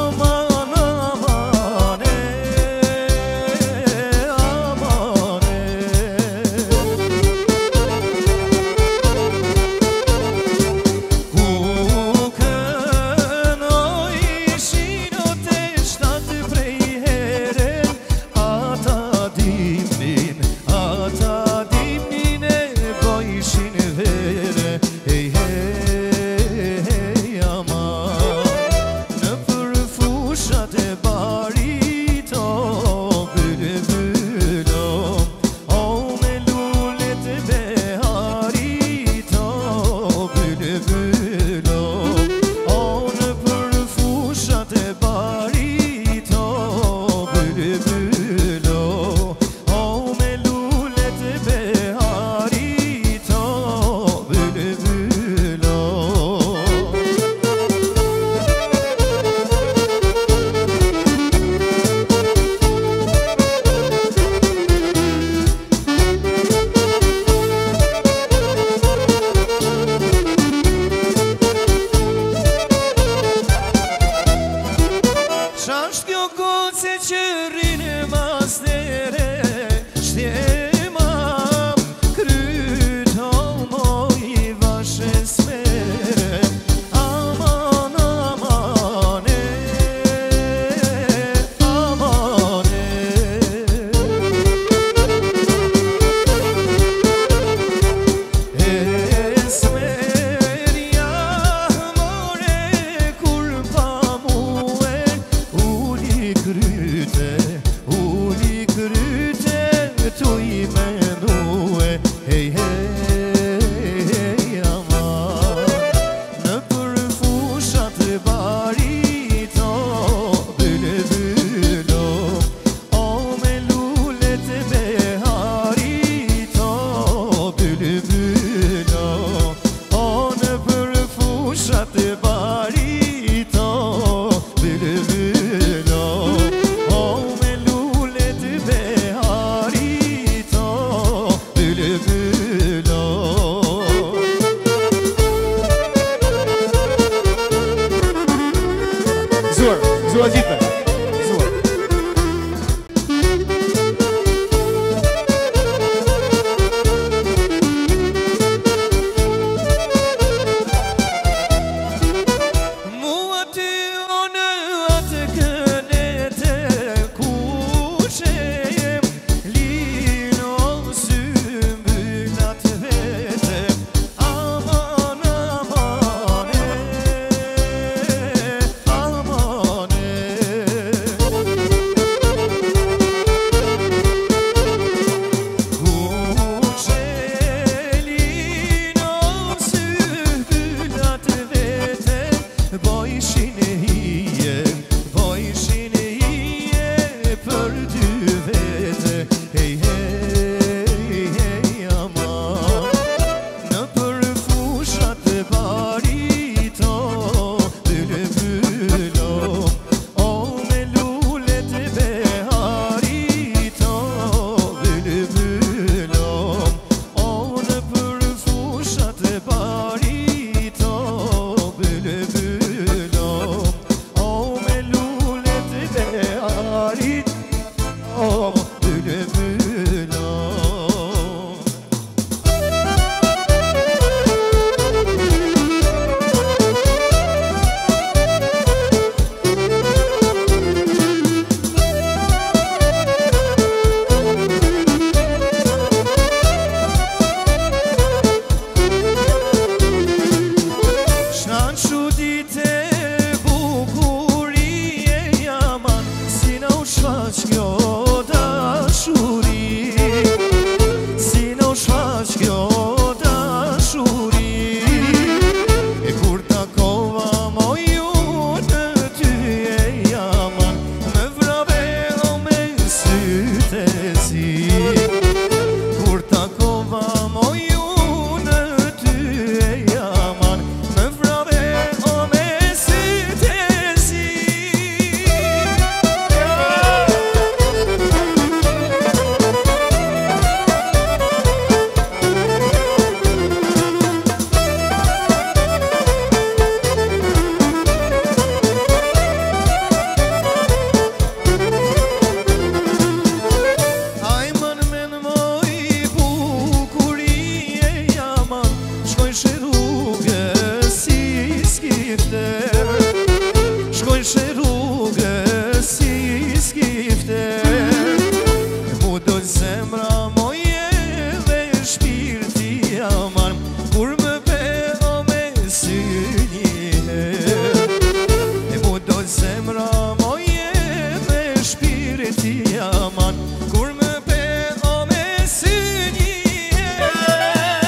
Gëzuar, gëzuar gjithve. Gëzuar. Mua ty onë atë kënete kushe lino symbynat vete aman amane amane kushe lino symbynat vete Vojshin e hije, vojshin e hije për dy vete Hej, hej, hej, aman Në për fushat e barito Bëllë bëllo O me lullet e beharito Bëllë bëllo O në për fushat e barito Bëllë bëllo O me lullet e beharit O bëllë bëllo Shnan shudite bukurie jaman Si në u shfaq kjo dashuri Si në u shfaq kjo dashuri E kur takova moju në ty e jaman Më vrabelo me syte si Kur takova moju në ty e jaman Më vrabelo me syte si Ajman me në moj bukurie jaman Shkojnë rrugë si skifter Shkojnë rrugë si skifter Mu do zemra moje dhe shpirti jaman Kur më beo me sy njëher E mu do zemra moje dhe shpirti jaman Kur më beo me sy njëher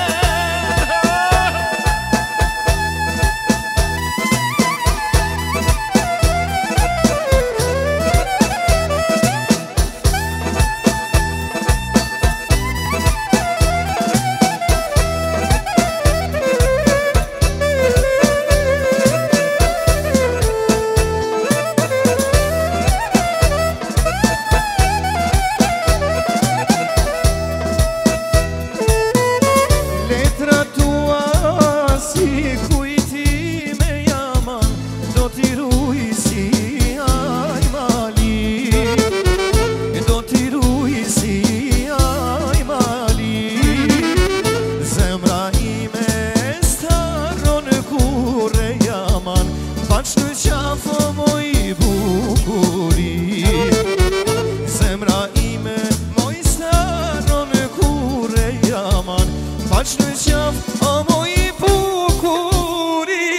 Letra tua si kujtime jaman Do t'i ruj si ajmali Do t'i ruj si ajmali Zemra ime staron kure jaman Paç në qafo moj bukuri Zemra ime moj staron kure jaman Paç në qaf o moj bukuri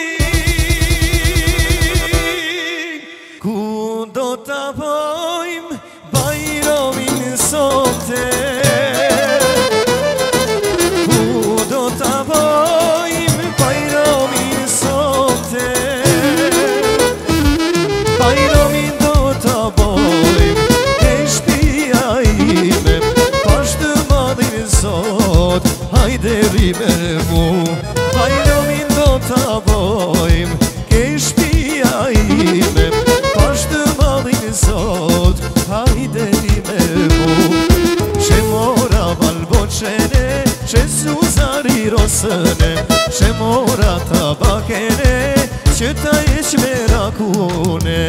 Ku do t'a bojmë bajromin sote Ku do t'a bojmë bajromin sote Bajromin do t'a bojmë e shtëpia ime Pash të madhin sot Hajde rime mu Bajromin do t'a bojmë ke shtëpia ime Pash të madhin sot Hajde rime mu Që mora balboqene Që suzari rosëne Që mora tabakene Që ta eqmera rakune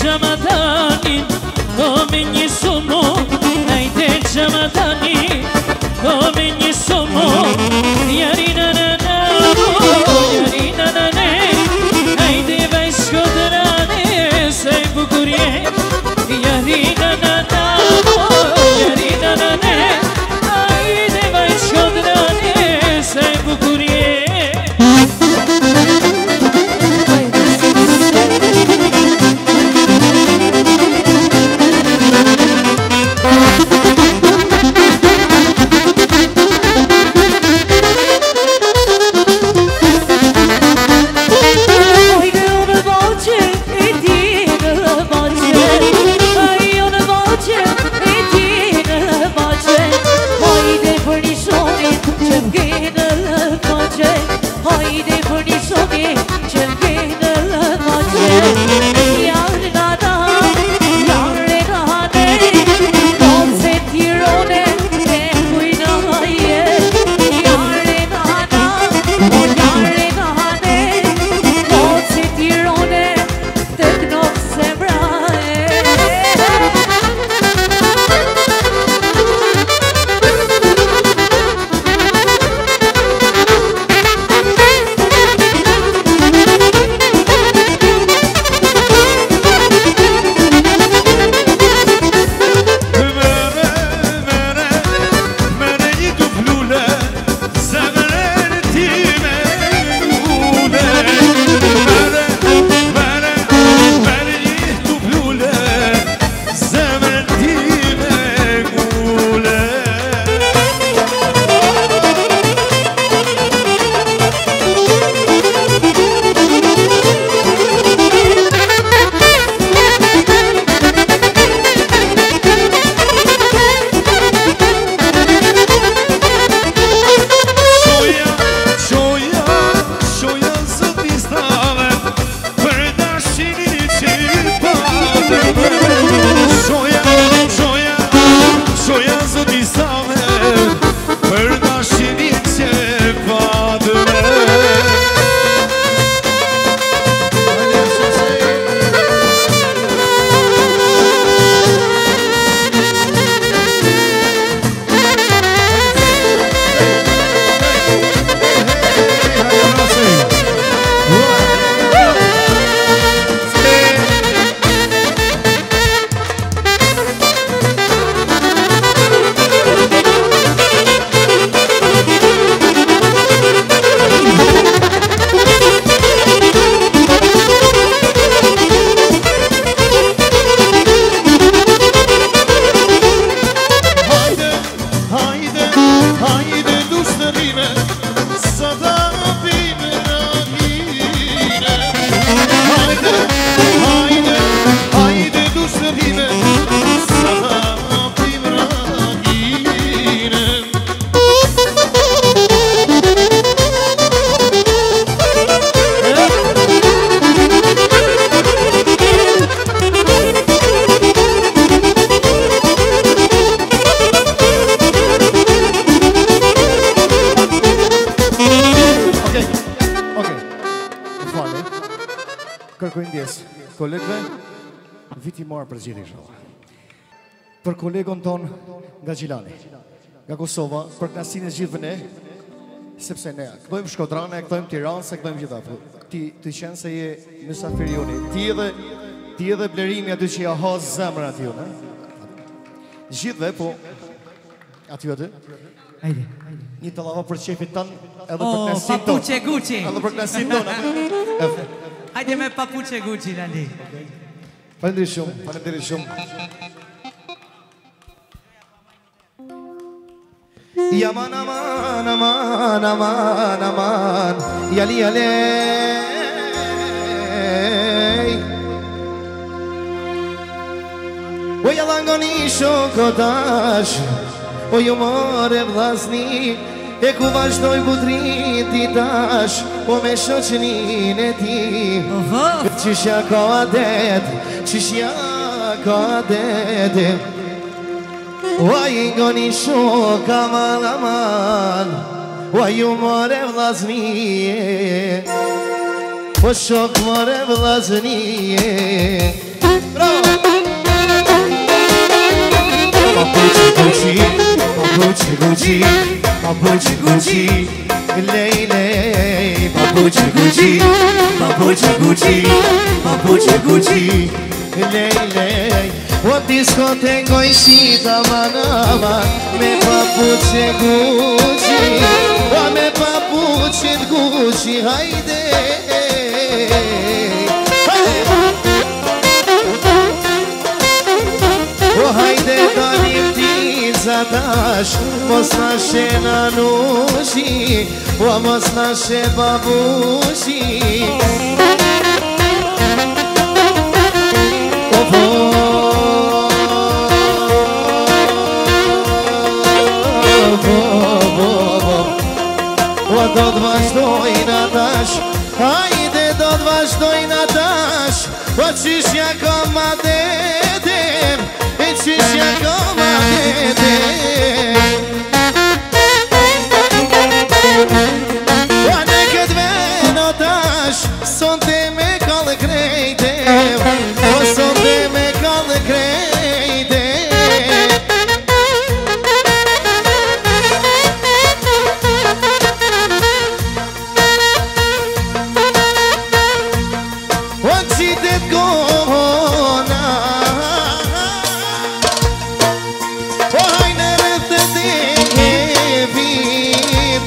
Çamadanin Domini somo Haydi çamadani Domini somo Yarina na na Yarina na na Haydi başkodrane Say bukuriye Yarina na na Yarina na na Haydi başkodrane Say bukuriye Haydi fırnişoni çılgını lavace Yarına da yarına ne Konsentirone ne kuynaye Yarına da yarına ne Konsentirone tıknok semrae Kolegëve, viti marë për gjithë isha. Për kolegon ton nga Gjilani, nga Kosova, për knasinë e gjithëve ne, sepse ne këdojmë Shkodrane, këdojmë Tiranë, se këdojmë gjitha. Ti të qenë se je mysafir joni. Ti edhe, ti edhe blerimi aty që ja hasë zemrën aty unë. Gjithëve, po, aty aty. Hajde. Një të lava për qefit tanë, edhe për Oh, knasinë tonë. papuqe Gucci. Edhe për knasinë tonë. Hajde me papuqe Gucci, Landi. Falenderit shumë, falenderit shumë. Yaman aman aman aman aman Yali yali O jalangoni shokotash O ju more vllazni E ku vazhdoj butriti tash O me shoqnin e ti Qishja ka adet Qishja ka adet O ingoni shok aman aman O ju more vllazni O shok more vllazni Gucci, Gucci, Gucci, Gucci, Gucci, lei lei, Gucci, Gucci, Gucci, Gucci, Gucci, Gucci, lei lei. O discoteca uscita manama, me papuche Gucci, o me papuche Gucci, haide. O haide danim zadash, mos nashe nanushi, o mos nashe babushi. O vo, vo, vo, vo. O do dvajdoj na dash, haide do dvajdoj na dash, o qish jako ma dedem, e qish jako ma dedem. O ne këtë veno dash, son te me kallë krejtem, o son te me kallë krejtem. O qitet gona, o hajnë rëthë të vit,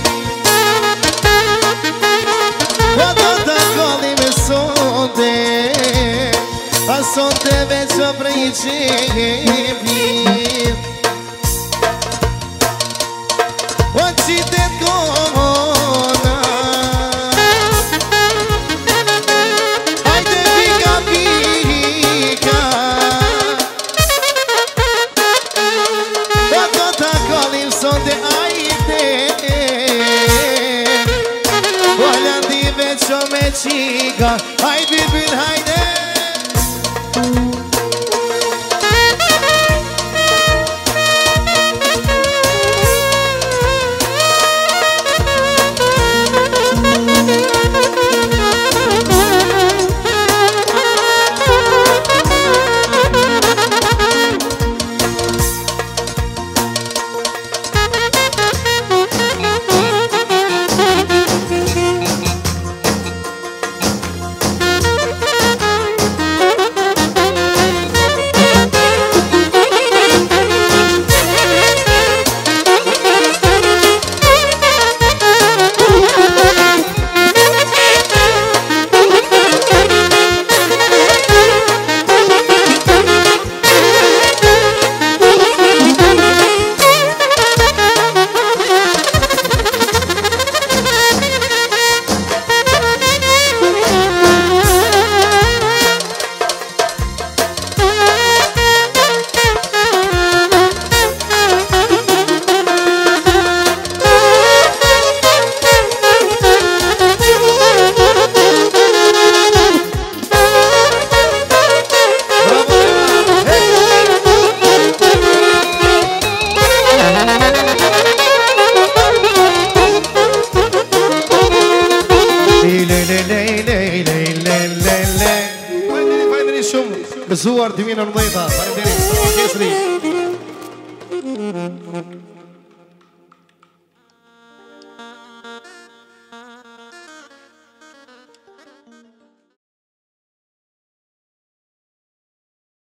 o do të kallim e sonde, a sonde veç o prej qepit. O qitet gona, hajde pika pika, o do të kallim sonde ajde, o landi veç o me qika, hajde bil hajde. Gëzuar dy mijë e nëntëdhjetë. Faleminderit. Orkestri.